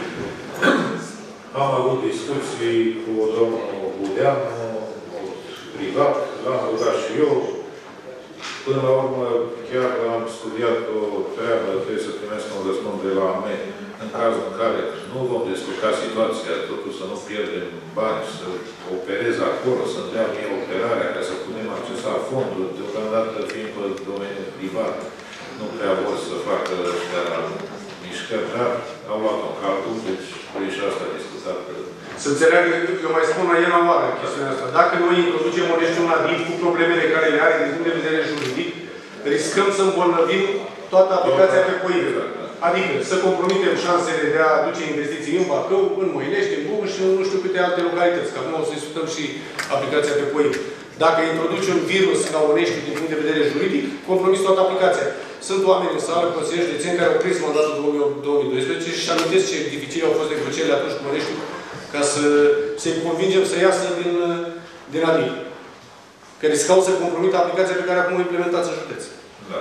Am avut discuții cu domnul Budeanu, privat, l-am rugat și eu. Până la urmă, chiar am studiat o treabă, trebuie să primesc un răspuns de la A M E, în cazul în care nu vom descurca situația, totuși să nu pierdem bani, să opereze acolo, să-mi dea mie operarea, ca să putem accesa fonduri, deocamdată fiind pe domeniul privat, nu prea vor să facă ăștia mișcări, dar au luat-o în calcul, deci e și asta discutat. Să înțeleagă, eu mai spun la ena oară chestiunea asta. Dacă noi introducem Onești un adit cu problemele care le are din punct de vedere juridic, riscăm să îmbolnăvim toată aplicația pe POIM. Adică să compromitem șansele de a aduce investiții în Bacău, în Moinești, în București și în nu știu câte alte localități. Că acum o să discutăm și aplicația pe POIM. Dacă introduci un virus ca Onești din punct de vedere juridic, compromis toată aplicația. Sunt oameni în sală, consilieri județeni, care au prins mandatul două mii doisprezece și amintesc ce dificile au fost negocierile atunci cu Oneștiul ca să să-i convingem să iasă din, din ADIP. Că riscau să compromită aplicația pe care acum o implementați în județ. Da.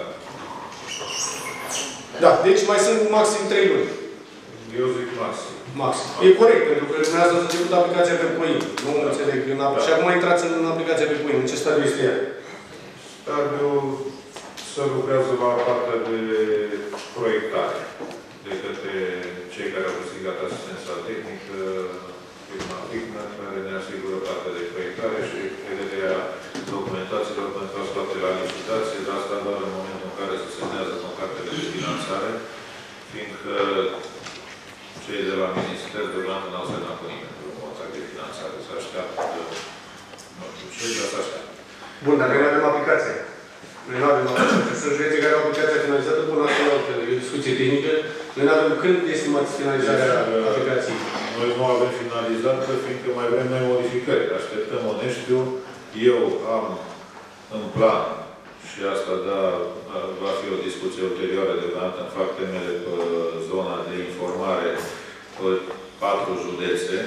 Da, deci mai sunt maxim trei luni. Eu zic maxim. Maxim. E corect, pentru că dumneavoastră ați început aplicația pe Pâine. Nu da. înțeleg. Da. Și acum intrați în aplicația pe Pâine. În ce stadiu este ea? Stadiul se lucrează la partea de proiectare de către cei care au câștigat asistența tehnică, firma Figna, care ne asigură partea de proiectare și pregătirea documentațiilor pentru a scoate la licitație, dar asta doar în momentul în care se semnează contractele de finanțare, fiindcă cei de la Minister deocamdată n-au semnat cu nimeni un contract de finanțare. Se așteaptă, nu știu ce, dar se așteaptă. Bun, dar noi nu avem aplicație. Noi nu avem aplicație. Sunt județe care au aplicația finalizată, bun, asta e o discuție tehnică. Noi nu avem când estimați finalizarea aplicației. Noi nu avem finalizată, fiindcă mai vrem noi modificări. Așteptăm oneștiu. Eu am în plan, și asta da, va fi o discuție ulterioară, deocamdată îmi fac temele pe zona de informare pe patru județe.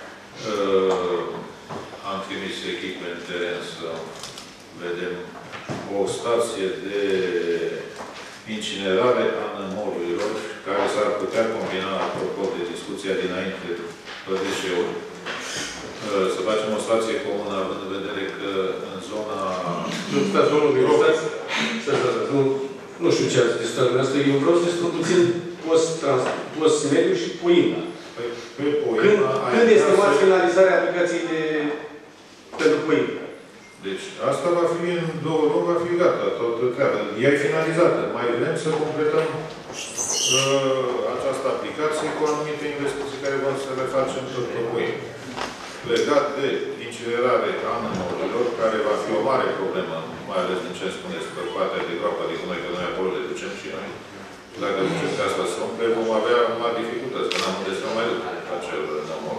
Am trimis echipe în teren să vedem o stație de incinerare a nămorurilor, care s-ar putea combina, apropo de discuția dinainte pe deșeuri, să facem o stație comună, având în vedere că în zona... Nu, stați, domnul Biro, stați, stați, stați, nu, nu știu ce ați discutat dumneavoastră, eu vreau să discut puțin post-mediu și Poina. Păi, pe Poina... Când, când estimați finalizarea aplicației de pentru Poina? Deci, asta va fi în două luni, va fi gata, toată treaba. Ea e finalizată. Mai vrem să completăm uh, această aplicație cu anumite investiții care vor să le facem tot pe Poina. Legat de incinerare a nămorilor, care va fi o mare problemă, mai ales din ce spuneți, pe partea de groapă, adică noi, că noi acolo le ducem și noi. Dacă ducem pe asta să umple, vom avea mari dificultăți, că n-am unde să mai duc acel nămor.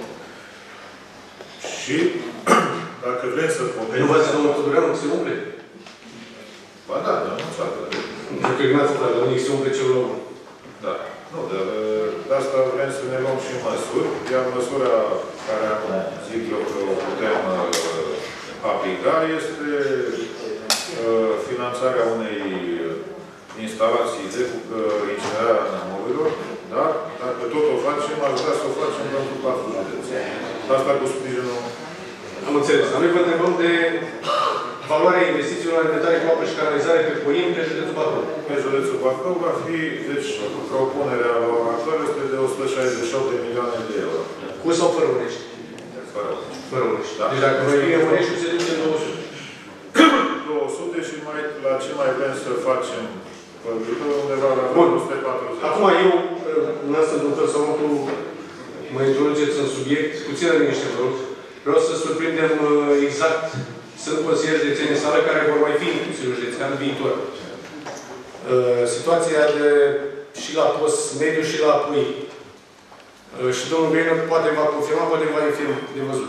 Și dacă vrem să putem... Nu v-ați domnul Tudoreanu că se umple? Ba da, dar nu s-a dat. Nu cred că n-ați spus, dar unic se umple cel nou. Da. Nu, dar de asta vrem să ne luăm și măsuri, iar măsura care acum zic eu că o putem uh, aplica este uh, finanțarea unei instalații de uh, incinerare a nămorilor, dar dacă tot o facem, aș vrea să o facem pentru patru județe. Asta cu sprijinul. Am înțeles. Dar noi vă întrebăm de valoarea investițiilor alimentare cu apă și canalizare pe Poim pe județul Bacău. Pe județul Bacău va fi, deci, propunerea la ora actuală este de o sută șaizeci și opt de milioane de euro. Cu sau fără Unești? Fără Unești. Fără Unești. Da. Deci dacă noi vine Unești, se duce în două sute. două sute și mai, la ce mai vrem să facem pe viitor, undeva la o sută patruzeci. Acum eu, în asta, într-un fel sau altul, mă introduceți în subiect, puțin liniște, vă rog. Vreau să surprindem exact, sunt consilieri de ține sală care vor mai fi în Consiliul Județean în viitor. Situația de și la post mediu și la pui. Și domnul Beină poate va confirma, poate va fi de văzut.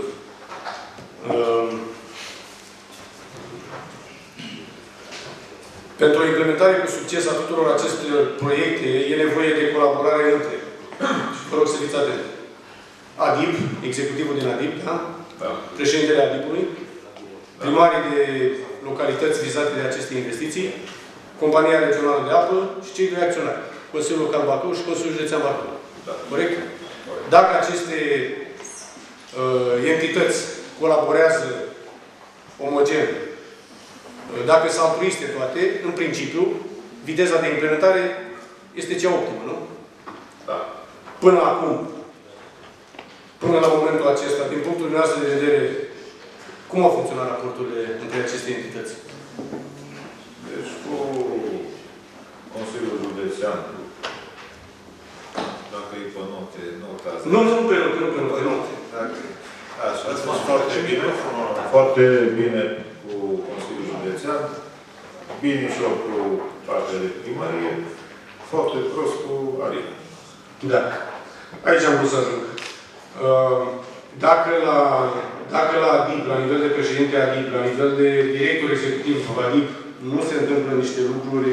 Pentru o implementare cu succes a tuturor acestor proiecte, e nevoie de colaborare între. Și vă rog să fiți atenți. ADIP, executivul din ADIP, da? Da. Președintele ADIP-ului, da. Primarii de localități vizate de aceste investiții, Compania Regională de Apă și cei doi acționari, Consiliul Local Bacău și Consiliul Județean Bacău. Da. Corect? Corect? Dacă aceste uh, entități colaborează omogen, uh, dacă sunt altruiste toate, în principiu, viteza de implementare este cea optimă, nu? Da. Până acum, până la momentul acesta, din punctul dumneavoastră de vedere, cum au funcționat raporturile între aceste entități? Deci, cu Consiliul Județean, dacă e pe note, notează. Nu, nu pe note, nu pe note, note. Așa, deci foarte bine. Foarte bine cu Consiliul Județean, bine și eu cu partea de primărie, foarte prost cu Arina. Da. Aici am vrut să ajung. Dacă la, dacă la ADIP, la nivel de președinte ADIP, la nivel de director executiv ADIP, nu se întâmplă niște lucruri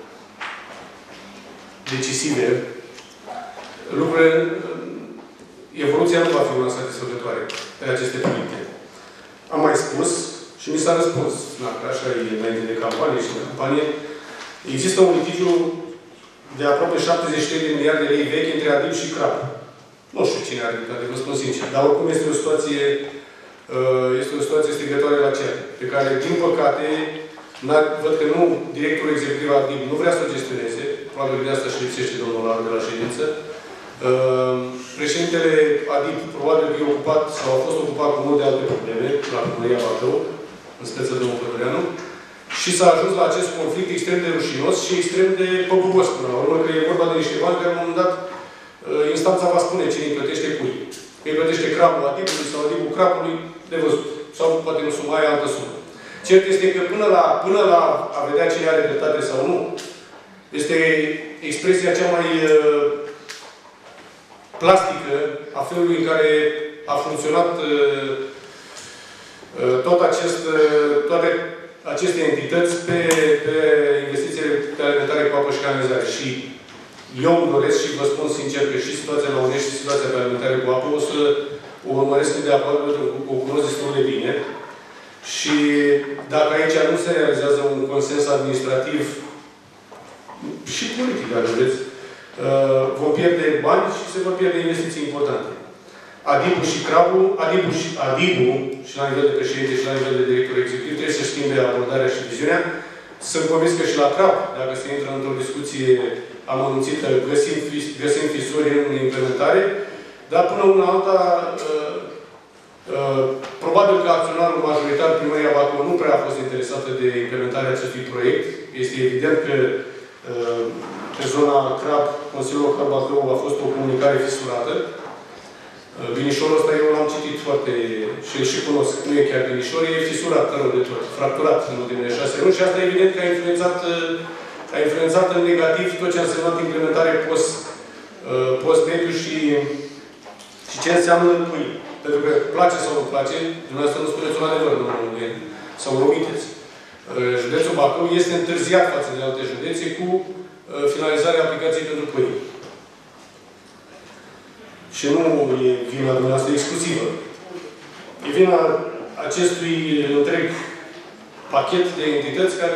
decisive, lucrurile evoluția nu va fi una satisfăcătoare pe aceste proiecte. Am mai spus și mi s-a răspuns, na, așa e înainte de campanie și de campanie, există un litigiu de aproape șaptezeci și trei de miliarde de lei vechi între Adib și Crap. Nu știu cine are dreptate, vă spun sincer, dar oricum este o situație, este o situație strigătoare la cer, pe care, din păcate, văd că nu, directorul executiv Adib nu vrea să o gestioneze, probabil de asta și lipsește domnul Laru de la ședință. Președintele Adib probabil că e ocupat sau a fost ocupat cu multe alte probleme la Primăria Bacău, în speță domnul Pădureanu, și s-a ajuns la acest conflict extrem de rușinos și extrem de păgubos până la urmă, că e vorba de niște bani care, la un moment dat, instanța va spune cine îi plătește cui. Că îi plătește Crapul Adibului sau Adibul Crapului, de văzut. Sau poate nu suma aia altă sumă. Cert este că până la, până la a vedea cine are dreptate sau nu, este expresia cea mai uh, plastică a felului în care a funcționat uh, uh, tot acest, uh, toate aceste entități pe, pe investițiile pe alimentare cu apă și canalizare. Și eu îmi doresc și vă spun sincer că și situația la Unești și situația pe alimentare cu apă o să o urmăresc de aproape, pentru că o cunosc destul de bine. Și dacă aici nu se realizează un consens administrativ și politic, dacă vreți, vom pierde bani și se vor pierde investiții importante. Adibul și Crapul, Adibul și, Adibul, și la nivel de președinte și la nivel de director executiv, trebuie să schimbe abordarea și viziunea. Sunt convins că și la Crap, dacă se intră într-o discuție amănunțită, găsim, găsim fisuri în implementare, dar până una alta, uh, uh, probabil că acționarul majoritar, Primăria Bacău, nu prea a fost interesată de implementarea acestui proiect. Este evident că uh, pe zona Crap, Consiliul Local Bacău a fost o comunicare fisurată. Uh, Binișorul ăsta eu l-am citit foarte și îl și cunosc. Nu e chiar Binișor, e fisurat rău de tot, fracturat în ultimele șase luni și asta evident că a influențat uh, a influențat în negativ tot ce a însemnat implementare post, uh, post-mediu și, și ce înseamnă pui. Pentru că place sau nu place, dumneavoastră nu spuneți un adevăr, nu, sau nu omiteți. Uh, județul Bacău este întârziat față de alte județe cu uh, finalizarea aplicației pentru pui. Și nu e vina dumneavoastră exclusivă. E vina acestui întreg pachet de entități care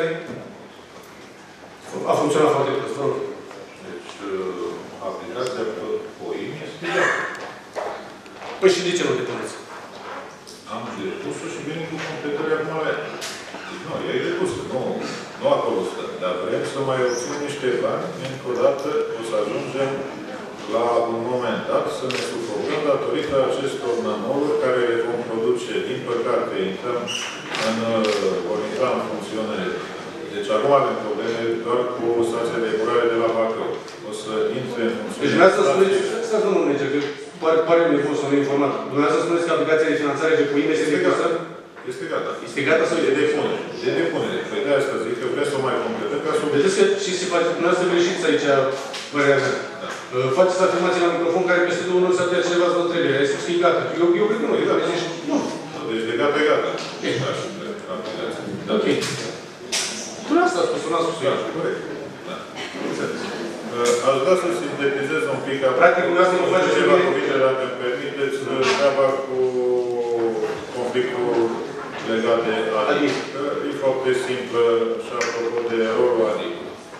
a funcționat foarte prost. Deci, aplicația pe poi este gata. Păi și de ce nu depuneți? Am depus-o și venim cu completări acum la ea. Deci, nu, ea e depusă. Nu, nu acolo stă. Dar vrem să mai obținem niște bani, încă o dată o să ajungem la un moment dat să ne sufocăm datorită acestor nanouri care le vom produce. Din păcate, intrăm în, vor intra în funcționare. Deci acum avem probleme doar cu stația de epurare de la Bacău. O să intre în funcționare. Deci dumneavoastră spuneți, stați nu merge, că pare, pare nervos să nu informat. Dumneavoastră spuneți că aplicația de finanțare de G P U I M este depusă? Este gata. Este gata sau de depunere? De depunere. Păi de asta zic că vreau să o mai completăm ca să o... Vedeți că și se face, dumneavoastră greșiți aici, părerea mea. Da. Faceți afirmații la microfon care peste două luni s-ar putea cineva să vă întrebe. Ai spus că e gata. Eu, eu cred că nu. E gata. Nu. Deci de gata e gata. E. Ok. Tu asta a spus, nu a spus eu. Corect. Da. Aș vrea să sintetizez un pic... Practic, dumneavoastră nu faceți ceva cuvinte, dacă îmi permiteți, treaba cu conflictul legat de Adib. E foarte simplă și apropo de rolul Adib.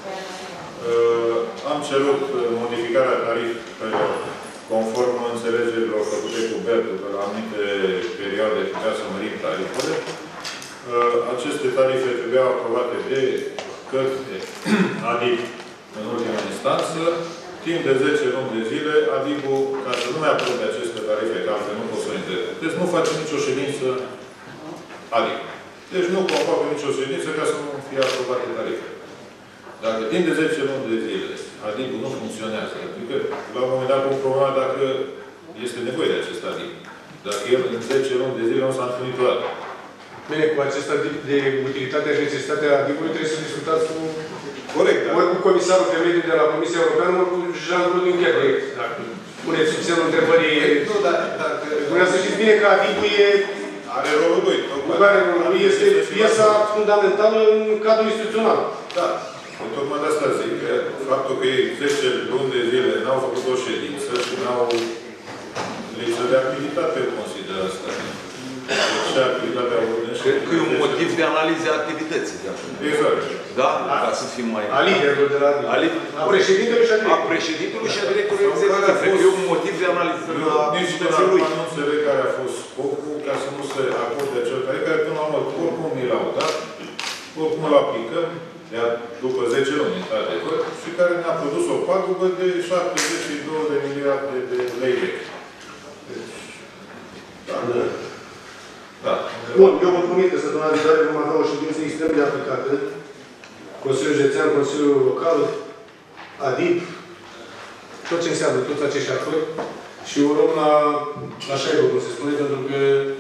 Am cerut modificarea tarifelor conform înțelegerilor făcute cu Bertu, că la anumite perioade putea să mărim tarifele. Aceste tarife trebuiau aprobate de către Adib în ultima instanță. Timp de zece luni de zile, Adibul, ca să nu mai aprobe aceste tarife, că altfel nu pot să intre. Deci nu face nicio ședință Adib. Deci nu convoacă nicio ședință ca să nu fie aprobate tarife. Dacă timp de zece luni de zile Adibul nu funcționează, adică la un moment dat vom problema dacă este nevoie de acest Adib. Dacă el în zece luni de zile nu s-a întâlnit toată. Bine, cu acest Adib de utilitate și necesitate a Adibului trebuie să discutați cu... Corect, da. Ori cu comisarul de mediu de la Comisia Europeană, ori cu Jean-Claude Juncker, dacă puneți sub semnul întrebării... Nu, dar dacă... Dumneavoastră știți bine că Adibul e... Are rolul lui. Are rolul lui, este piesa fundamentală în cadrul instituțional. Da. Tocmai de asta zic că faptul că ei zece luni de zile n-au făcut o ședință și n-au lipsă de activitate, consider asta. Și activitatea urmește. Cred că e un motiv de analiză a activității. Exact. Da? Ca să fim mai... A liderului de la... A președintelui și a A președintelui și a directorului executiv. Cred că e un motiv de analiză a activității. Nu înțeleg care a fost scopul ca să nu se acorde acel care, care până la urmă, oricum ni l-au dat, oricum îl aplicăm, după zece luni, într-adevăr, și care ne-a produs o pagubă de șaptezeci și două de miliarde de lei vechi. Deci, da. Da. Bun, eu vă promit că săptămâna viitoare vom avea o ședință extrem de aplicată. Consiliul Județean, Consiliul Local, A D I P, tot ce înseamnă, toți acești actori. Și o luăm la, la șaibă, cum se spune, pentru că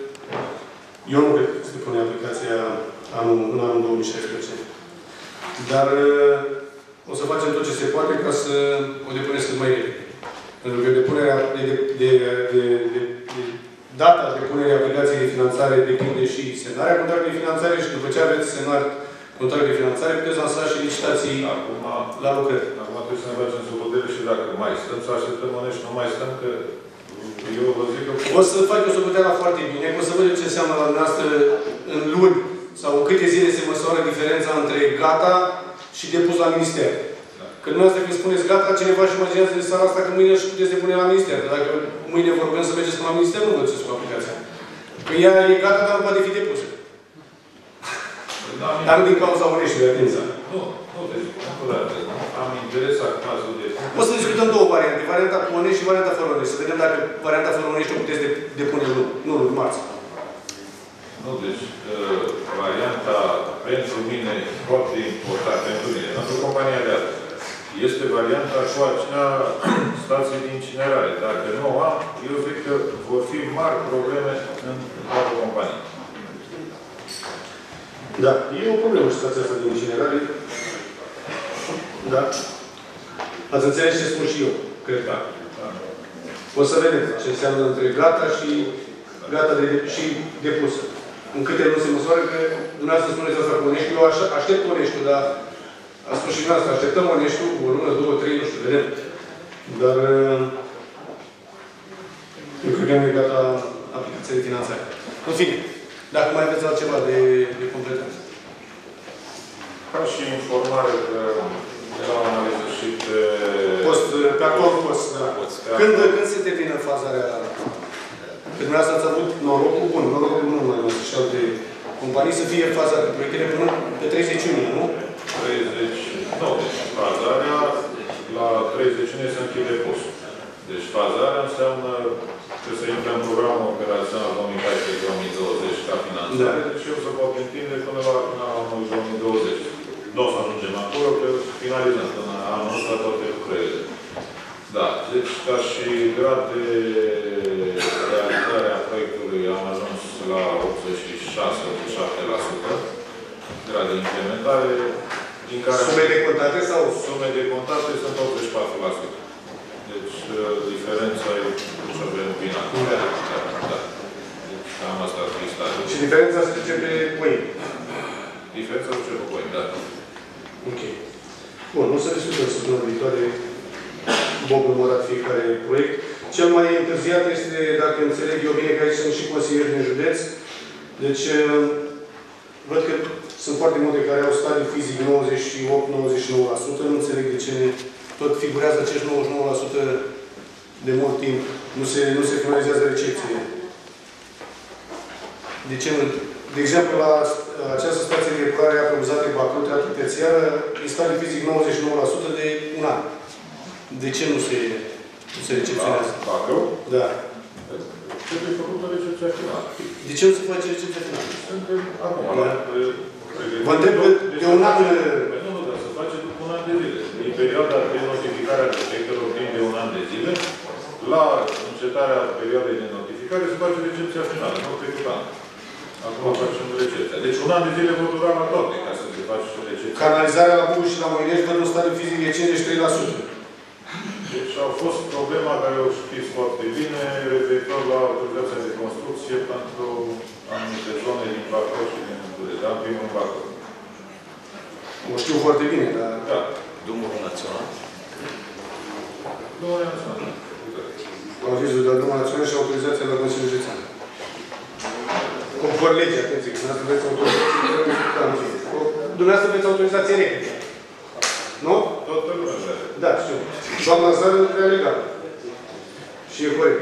eu nu cred că se pune aplicația anul, în anul două mii șaisprezece. Dar o să facem tot ce se poate ca să o depuneți cât mai repede. Pentru că depunerea de, de, de, de, de, de data depunerii aplicației de finanțare depinde și semnarea contractului de finanțare și după ce aveți semnat contractul de finanțare, puteți lansa și licitații acum, la lucrări. Acum trebuie să ne facem socotere și dacă mai stăm, să așteptăm mănești, nu mai stăm, că eu vă zic că... O să fac o socoteală foarte bine, o să vedem ce înseamnă la dumneavoastră în luni sau în câte zile se măsoară diferența între gata și depus la minister. Da. Că dumneavoastră când spuneți gata, cineva își imaginează de seara asta că mâine și puteți depune la minister. Dar dacă mâine vă rugăm să mergeți până la minister, nu vă duceți cu aplicația. Că ea e gata, dar nu poate fi depusă. Da, dar nu din cauza Oneștiului, atenția. Nu, nu te zic, încă o dată. Am interes acum să de... O să discutăm două variante, varianta cu Onești și varianta fără Onești. Să vedem dacă varianta fără Onești o puteți depune în luni. Nu, în marți. Nu, deci, uh, varianta pentru mine foarte importantă, pentru mine, pentru compania de astăzi, este varianta cu acea stație de incinerare. Dacă nu am, eu zic că vor fi mari probleme în toată compania. Da, e o problemă și stația asta de incinerare. Da. Ați înțeles ce spun și eu, cred. Da. Da. O să vedem ce înseamnă între gata și gata de, și depusă. În câte luni se măsoară, că dumneavoastră spuneți asta cu Oneștiul, eu așa, aștept Oneștiul, dar a spus și dumneavoastră, așteptăm Oneștiul o lună, două, trei, nu știu, vedem. Dar eu cred că nu e gata aplicația de finanțare. În fine, dacă mai aveți altceva de, de completat. Ca și informare că era o analiză și pe... Post, pe actual post, da. Când, când se termină fazarea? Că dumneavoastră ați avut norocul bun, norocul nu mai mult și alte companii să fie fazate proiectele până pe treizeci iunie, nu? treizeci, nu, deci fazarea la treizeci iunie se închide postul. Deci fazarea înseamnă că se intră în programul operațional două mii paisprezece două mii douăzeci ca finanțare, da. Deci eu se poate întinde până la finalul anului două mii douăzeci. Nu o să ajungem acolo, că finalizăm până anul ăsta toate lucrările. Da, deci ca și grad de realizare a proiectului am ajuns la optzeci și șase la optzeci și șapte la sută grad de implementare, din care... Sume de contate sau? Sume de contate sunt optzeci și patru la sută. Deci diferența e ce avem final. Da. Da. Deci cam asta ar fi stadiul. Și diferența se duce pe pâini? Diferența se duce pe pâini, da. Ok. Bun, o să discutăm săptămâna viitoare. Vom numărat fiecare proiect. Cel mai întârziat este, dacă înțeleg eu bine, că aici sunt și consilieri din județ. Deci, văd că sunt foarte multe care au stadiu fizic nouăzeci și opt la nouăzeci și nouă la sută. Nu înțeleg de ce tot figurează acești nouăzeci și nouă la sută de mult timp. Nu se, nu se finalizează recepțiile. De ce nu? De exemplu, la această stație de epurare a apă uzate Bacău, teatru terțiară, e stadiu fizic nouăzeci și nouă la sută de un an. De ce nu se, nu se recepționează? Bacău? Da. Trebuie făcută recepția finală. De ce nu se face recepția finală? Suntem acum. Da. Vă întreb de un an... Nu, nu, dar se face după un an de zile. Din perioada de notificare a proiectelor timp de un an de zile, la încetarea perioadei de notificare se face recepția finală, nu trecut an. Acum facem recepția. Deci un an de zile vor dura la toate ca să se facă și recepția. Canalizarea la Bucu și la Moinești văd un stadiu fizic de cincizeci și trei la sută. Deci au fost problema care o știți foarte bine, referitor la autorizația de construcție pentru anumite zone din Bacău și din București, dar în primul Bacău. O știu foarte bine, dar... Da. Drumul național? Drumul național. avizul de la Duma Națională și autorizația la Consiliul Județean. Conform legii, atenție, că dumneavoastră vreți autorizație. Dumneavoastră vreți autorizație regulă. Nu? Toată lumea vrea. Da, știu. Doamna Zară vrea legal. Și e corect.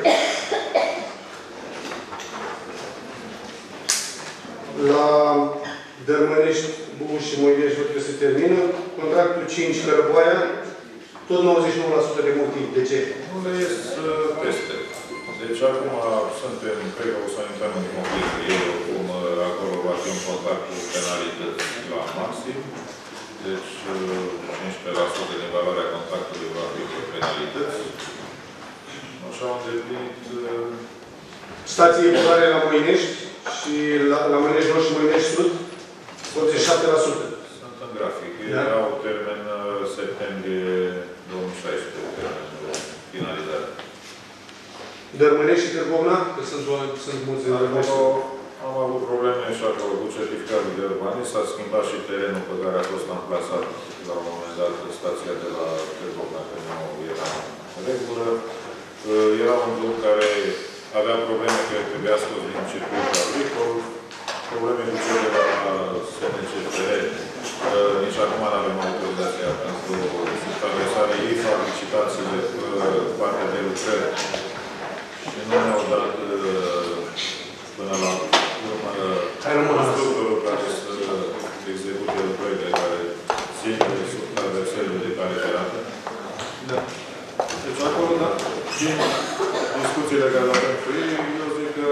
La Dărmănești, Bugu și Moilești, văd că se termină. Contractul cinci, Cărboaia, tot nouăzeci și nouă la sută de motiv. De ce? Unde este peste. Deci acum suntem, cred că o să intrăm în conflict. Eu, cum acolo va fi un contract cu penalități la maxim. Deci cincisprezece la sută din valoarea contractului va fi cu penalități. Așa au îndeplinit... Stație epurare la Moinești și la, la Moinești Nord și Moinești Sud, optzeci și șapte la sută. Sunt în grafic. Ei Da. au termen septembrie două mii șaisprezece, termen de finalizare. Dărmănești și Târgovna, că sunt, sunt mulți de Dărmănești. Am avut probleme și acolo cu certificatul de urbanism. S-a schimbat și terenul pe care a fost amplasat la un moment dat stația de la Târgovna, că nu era în regulă. Era un drum care avea probleme că trebuia scos din circuitul agricol, probleme cu cele de la S N C T R. Nici acum nu avem autorizația pentru traversare. Ei fac licitațiile partea de lucrări și nu ne-au dat până la urmă constructorul care să execute lucrările care țin de sub traversările de care ferată. Da. Deci acolo, da, din discuțiile care le avem cu ei, eu zic că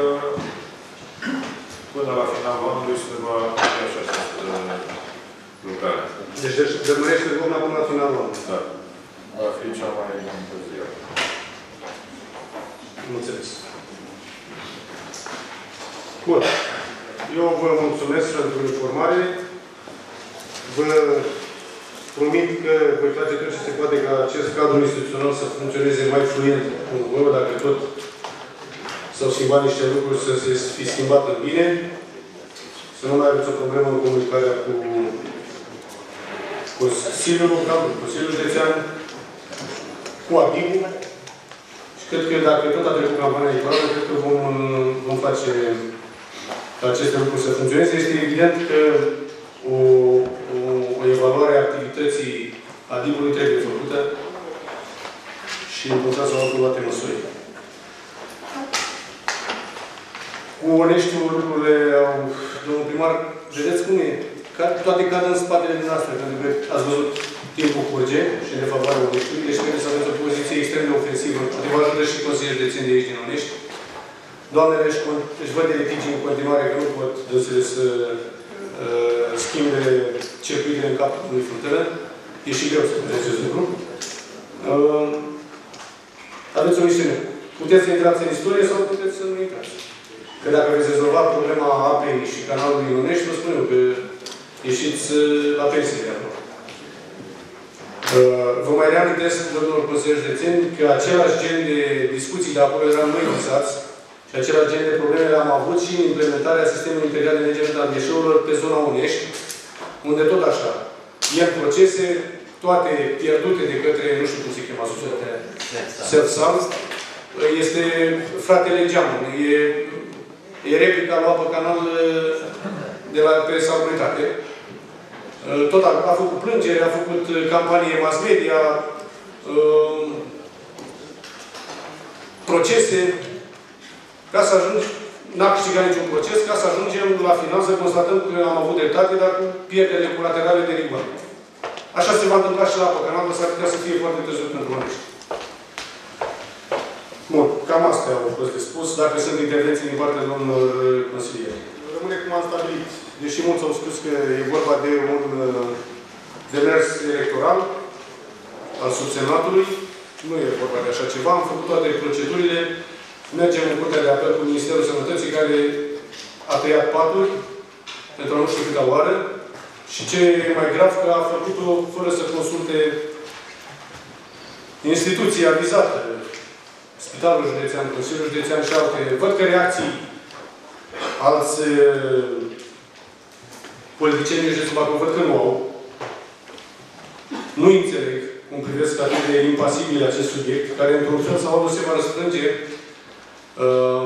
până la finalul anului se va fi așa această lucrare. Deci Dărmănești Târgovna până la finalul anului. Da. Va fi cea mai întârziată. Nu înțeles. Bun. Eu vă mulțumesc pentru informare. Vă promit că voi face tot ce se poate ca acest cadru instituțional să funcționeze mai fluent cu vă, dacă tot s-au schimbat niște lucruri, să se fi schimbat în bine. Să nu mai aveți o problemă în comunicarea cu Consiliul Local, cu Consiliul Județean, cu A B I B-ul. Și cred că dacă tot a trecut campania electorală, cred că vom, vom face aceste lucruri să funcționeze. Este evident că o, o, o evaluare a activității A D I B-ului trebuie făcută și în contra sau altul luate măsuri. Cu Oneștiul lucrurile au... Domnul primar, vedeți cum e? Toate cad în spatele dumneavoastră, pentru că ați văzut timpul curge și de favoarea Oneștiului, deci trebuie să aveți o poziție extrem de ofensivă. Poate vă ajută și consilieri de țin de aici din Onești. Doamnele își, își văd de litigi în continuare că nu pot dânsele să uh, schimbe circuitele în capul unui fântână. E și greu să puteți acest lucru. Uh, aveți o misiune. Puteți să intrați în istorie sau puteți să nu intrați. Că dacă veți rezolva problema apei și canalului din Onești, vă spun eu că ieșiți la pensie de acolo. Vă mai reamintesc, domnilor consilieri județeni, că același gen de discuții de acolo eram noi visați și același gen de probleme le-am avut și în implementarea sistemului integrat de management al deșeurilor pe zona Onești, unde tot așa, iar procese, toate pierdute de către, nu știu cum se cheamă, asociația Self-Sam, este fratele Geamul. E, e replica lui Apă Canal de la pe Salubritate. Tot a, a făcut plângere, a făcut campanie mass media, uh, procese, ca să ajungi, n-a câștigat niciun proces, ca să ajungem la final să constatăm că am avut dreptate, dar cu pierderile colaterale de rigoare. Așa se va întâmpla și la Apă Canal, dar s-ar putea să fie foarte târziu pentru Onești. Bun, cam astea au fost de spus. Dacă sunt intervenții din partea domnilor consilieri. Rămâne cum am stabilit. Deși mulți au spus că e vorba de un demers electoral al subsemnatului, nu e vorba de așa ceva. Am făcut toate procedurile. Mergem în Curtea de Apel cu Ministerul Sănătății, care a tăiat paturi pentru a nu știu câta oară. Și ce e mai grav, că a făcut-o fără să consulte instituția vizată. Spitalul Județean, Consiliul Județean și alte. Văd că reacții alți politicieni județului Bacău văd că nu au. Nu înțeleg cum privesc atât de impasibil acest subiect, care într-un fel sau altul se va răstrânge uh,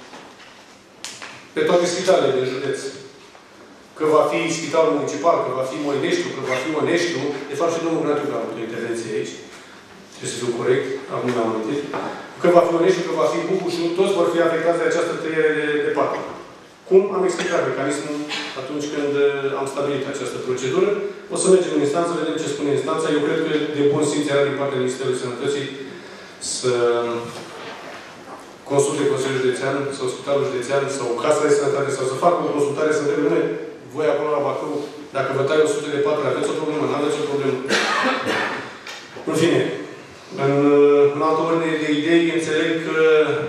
pe toate spitalele din județ. Că va fi spitalul municipal, că va fi Moineștiu, că va fi Oneștiu. De fapt, și domnul Gnatiu a avut o intervenție aici. Trebuie să fiu corect, acum mi-am amintit. Că va fi Oneștiu, că va fi Bucușul, toți vor fi afectați de această tăiere de, de patru. Cum am explicat mecanismul atunci când am stabilit această procedură. O să mergem în instanță, vedem ce spune instanța. Eu cred că de bun simț era din partea Ministerului Sănătății să consulte Consiliul Județean sau Spitalul Județean sau Casa de Sănătate sau să facă o consultare să întrebe voi acolo la Bacău, dacă vă tai o sută de patru, aveți o problemă, nu aveți o problemă. În fine, în, în altă ordine de idei, înțeleg că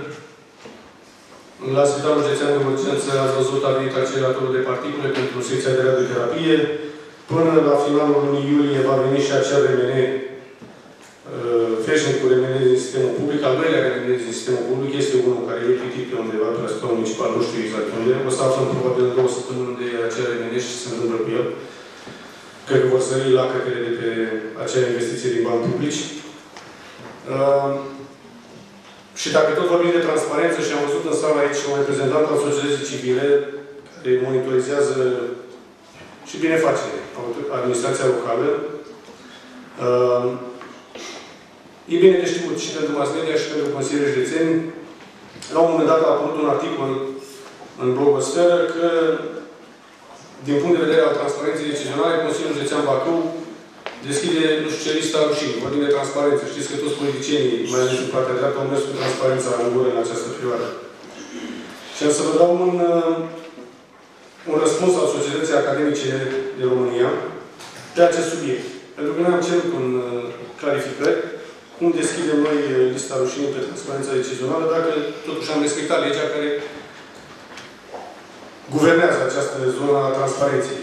la Spitalul Județean de Urgență ați văzut a venit acceleratorul de particule pentru secția de radioterapie. Până la finalul lunii iulie va veni și acel R M N, veșnicul R M N din sistemul public. Al doilea R M N din sistemul public este unul care e plitit pe undeva pe la Spitalul Municipal, nu știu exact unde. O să aflăm probabil în două săptămâni de acel R M N și se întâmplă cu el. Cred că vor sări lacătele de pe acea investiție din bani publici. Uh, și dacă tot vorbim de transparență, și am văzut în sală aici un reprezentant al societății civile care monitorizează și bine face administrația locală. Uh, e bine de știut și pentru mass media și pentru consilierii județeni. La un moment dat a apărut un articol în blogosferă că, din punct de vedere al transparenței decizionale, Consiliul Județean Bacău deschide, nu știu ce, lista rușinii. Vorbim de transparență. Știți că toți politicienii, mai ales în partea dreaptă, au mers cu transparența în gură în această perioadă. Și am să vă dau un, un răspuns al societății academice de România pe acest subiect. Pentru că noi am cerut un clarificări cum deschidem noi lista rușinii pe transparența decizională, dacă totuși am respectat legea care guvernează această zonă a transparenței.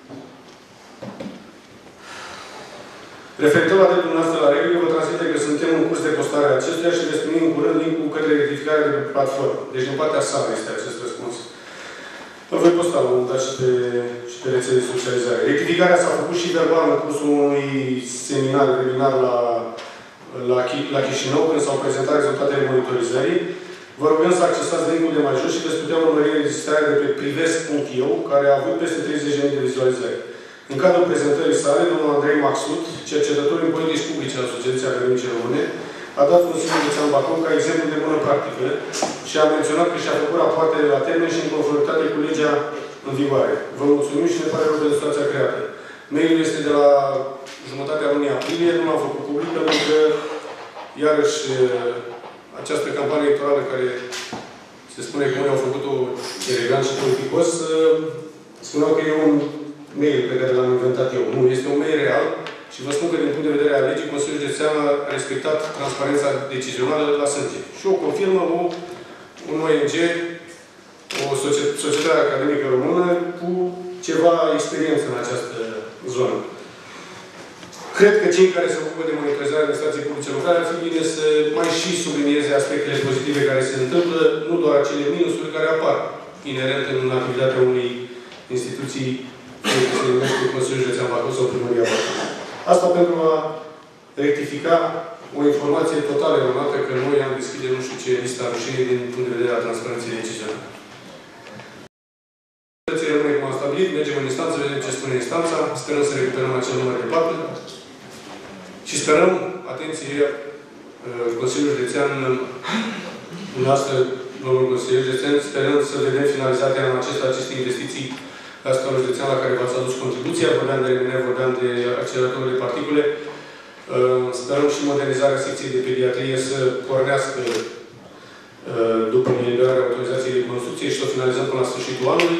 Referitor la dreptul noastră la regulă, vă transmite că suntem în curs de postare a acestuia și veți primi în curând link-ul către rectificarea de pe platformă. Deci, din partea sa este acest răspuns. Îl voi posta la un moment dat și pe, și pe rețele de socializare. Rectificarea s-a făcut și verbal în cursul unui seminar, webinar la, la, la Chișinău, când s-au prezentat rezultatele monitorizării. Vă rugăm să accesați link-ul de mai jos și veți putea urmări înregistrarea de pe privesc punct i o, care a avut peste treizeci de mii de vizualizări. În cadrul prezentării sale, domnul Andrei Maxut, cercetător în politici publice al Societății Academice Române, a dat Consiliul Județean Bacău ca exemplu de bună practică și a menționat că și-a făcut rapoartele la termen și în conformitate cu legea în vigoare. Vă mulțumim și ne pare rău de situația creată. Mailul este de la jumătatea lunii aprilie, nu l-am făcut public, pentru că, iarăși, această campanie electorală care se spune că noi au făcut-o elegant și politicos, spuneau că e un mail pe care l-am inventat eu. Nu, este un mail real și vă spun că din punct de vedere al legii, Consiliul Județean a respectat transparența decizională la sânge. Și o confirmă o, un O N G, o societate academică română cu ceva experiență în această zonă. Cred că cei care se ocupă de monitorizarea administrației publice locale ar fi bine să mai și sublinieze aspectele pozitive care se întâmplă, nu doar acele minusuri care apar inerente în activitatea unei instituții care se numește Consiliul Județean Bacău sau Primăria Bacău. Asta pentru a rectifica o informație total eronată că noi am deschide nu știu ce lista rușinii din punct de vedere al transparenței decizionale. Rămâne cum am stabilit, mergem în instanță, vedem ce spune instanța, sperăm să recuperăm acel număr de plată și sperăm, atenție, Consiliul Județean, dumneavoastră, domnul Consiliul Județean, sperăm să vedem finalizarea în acesta aceste investiții la Spitalul Județean la care v-ați adus contribuția. Vorbeam de R M N, vorbeam de acceleratorul de particule. Sperăm și modernizarea secției de pediatrie să pornească după eliberarea autorizației de construcție și să o finalizăm până la sfârșitul anului.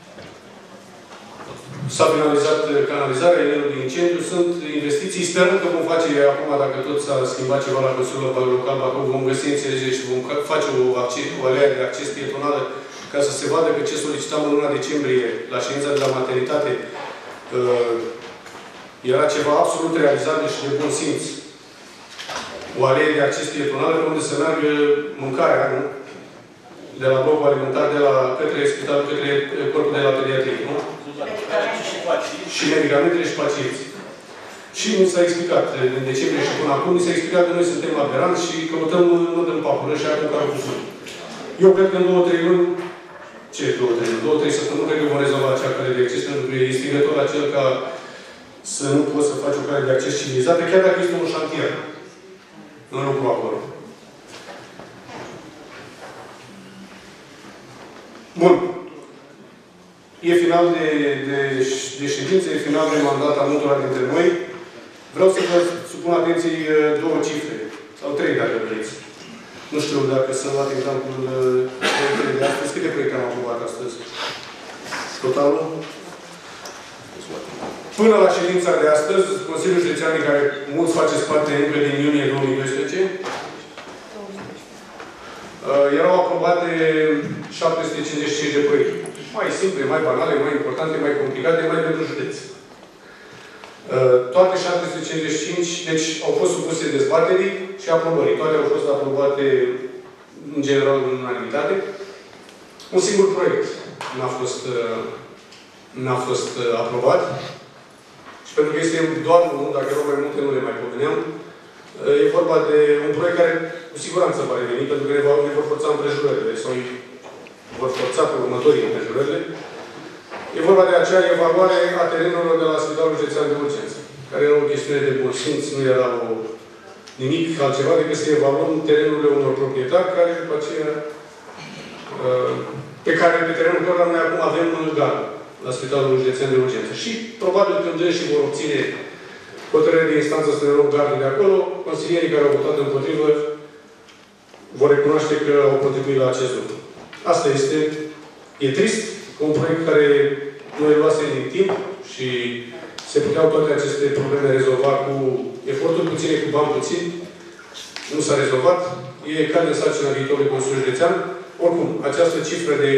S-a finalizat canalizarea, inelul de incendiu. Sunt investiții. Sperăm că vom face acum, dacă tot s-a schimbat ceva la Consiliul Local Bacău, vom găsi înțelegere și vom face o, o alea de acces pietonală ca să se vadă că ce solicitam în luna decembrie la ședința de la maternitate uh, era ceva absolut realizabil și de bun simț. O alee de acces pietonală unde să meargă mâncarea, nu? De la blocul alimentar, de la către spital, către corpul de la pediatrie, nu? Și medicamentele și pacienții. Și mi s-a explicat, în decembrie și până acum, mi s-a explicat că noi suntem aberanți și căutăm nu dăm papură și acum care cu fund. Eu cred că în două, trei luni, ce două, trei luni? Două, trei săptămâni, nu cred că vom rezolva acea cale de acces, pentru că e strigător acel ca să nu poți să faci o cale de acces civilizată, chiar dacă este un șantier în lucru acolo. Bun. E final de, de, de ședință, e final de mandat a multora dintre noi. Vreau să vă supun atenției două cifre, sau trei dacă vreți. Nu știu dacă sunt luat în campul proiectele de astăzi. Câte proiecte am aprobat astăzi? Totalul? Până la ședința de astăzi, Consiliul Județean, în care mulți faceți parte încă din iunie două mii doisprezece, erau aprobate șapte sute cincizeci și cinci de proiecte. Mai simple, mai banale, mai importante, mai complicate, mai pentru județ. Toate șapte sute cincizeci și cinci, deci, au fost supuse dezbaterii și aprobării. Toate au fost aprobate, în general, în unanimitate. Un singur proiect n-a fost, n-a fost aprobat. Și pentru că este doar unul, dacă erau mai multe, nu le mai pomeneam. E vorba de un proiect care, cu siguranță, va reveni, pentru că ne vor forța împrejurările, sau vor forța pe următorii împrejurările. E vorba de acea evaluare a terenurilor de la Spitalul Județean de Urgență, care era o chestiune de bun simț, nu era o, nimic altceva decât să evaluăm terenurile unor proprietari care, după aceea, pe care, pe terenul cărora noi acum avem în gardă, la Spitalul Județean de Urgență. Și, probabil, când și vor obține hotărâre de instanță să ne luăm gardă de acolo, consilierii care au votat împotrivă vor recunoaște că au contribuit la acest lucru. Asta este, e trist, că un proiect care noi luase din timp și se puteau toate aceste probleme rezolva cu eforturi puține, cu bani puțini, nu s-a rezolvat. E cade în sarcina viitorului Consiliul Județean. Oricum, această cifră de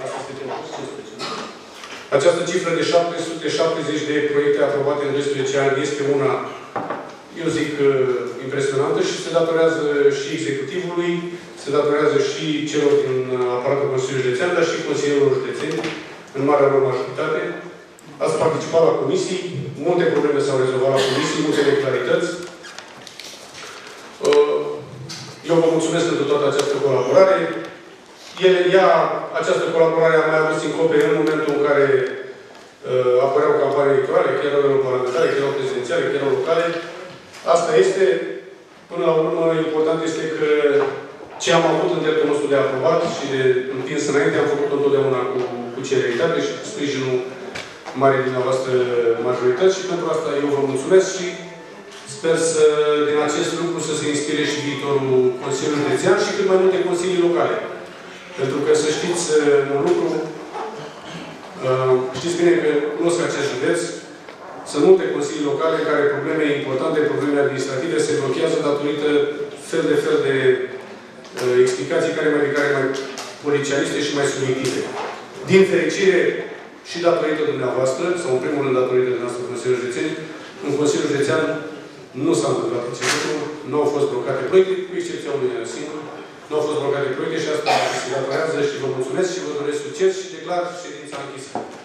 această cifră de șapte sute șaptezeci de proiecte aprobate în doisprezece ani este una, eu zic, impresionantă și se datorează și executivului, se datorează și celor din aparatul Consiliului Județean, dar și consilierilor județeni, în marea lor majoritate. Ați participat la comisii, multe probleme s-au rezolvat la comisii, multe neclarități. Eu vă mulțumesc pentru toată această colaborare. El, ea, această colaborare a mai avut sincope în momentul în care uh, apăreau campanii electorale, chiar erau parlamentare, chiar erau prezidențiale, chiar erau locale. Asta este, până la urmă, important este că ce am avut în dreptul nostru de aprobat și de împins înainte, am făcut întotdeauna cu, cu celeritate și cu sprijinul marii dumneavoastră majorități și pentru asta eu vă mulțumesc și sper să, din acest lucru să se inspire și viitorul Consiliului Județean și cât mai multe consilii locale. Pentru că să știți un lucru, știți bine că cunosc acest județ, sunt multe consilii locale în care probleme importante, probleme administrative se blochează datorită fel de fel de explicații care mai de care mai policialiste și mai subiective. Din fericire, și datorită dumneavoastră, sau în primul rând datorită dumneavoastră Consiliul Județean, în Consiliul Județean nu s-a întâmplat acest lucru, nu au fost blocate proiecte, cu excepția unui singur, nu au fost blocate proiecte și asta se datorează și vă mulțumesc și vă doresc succes și declar ședința închisă.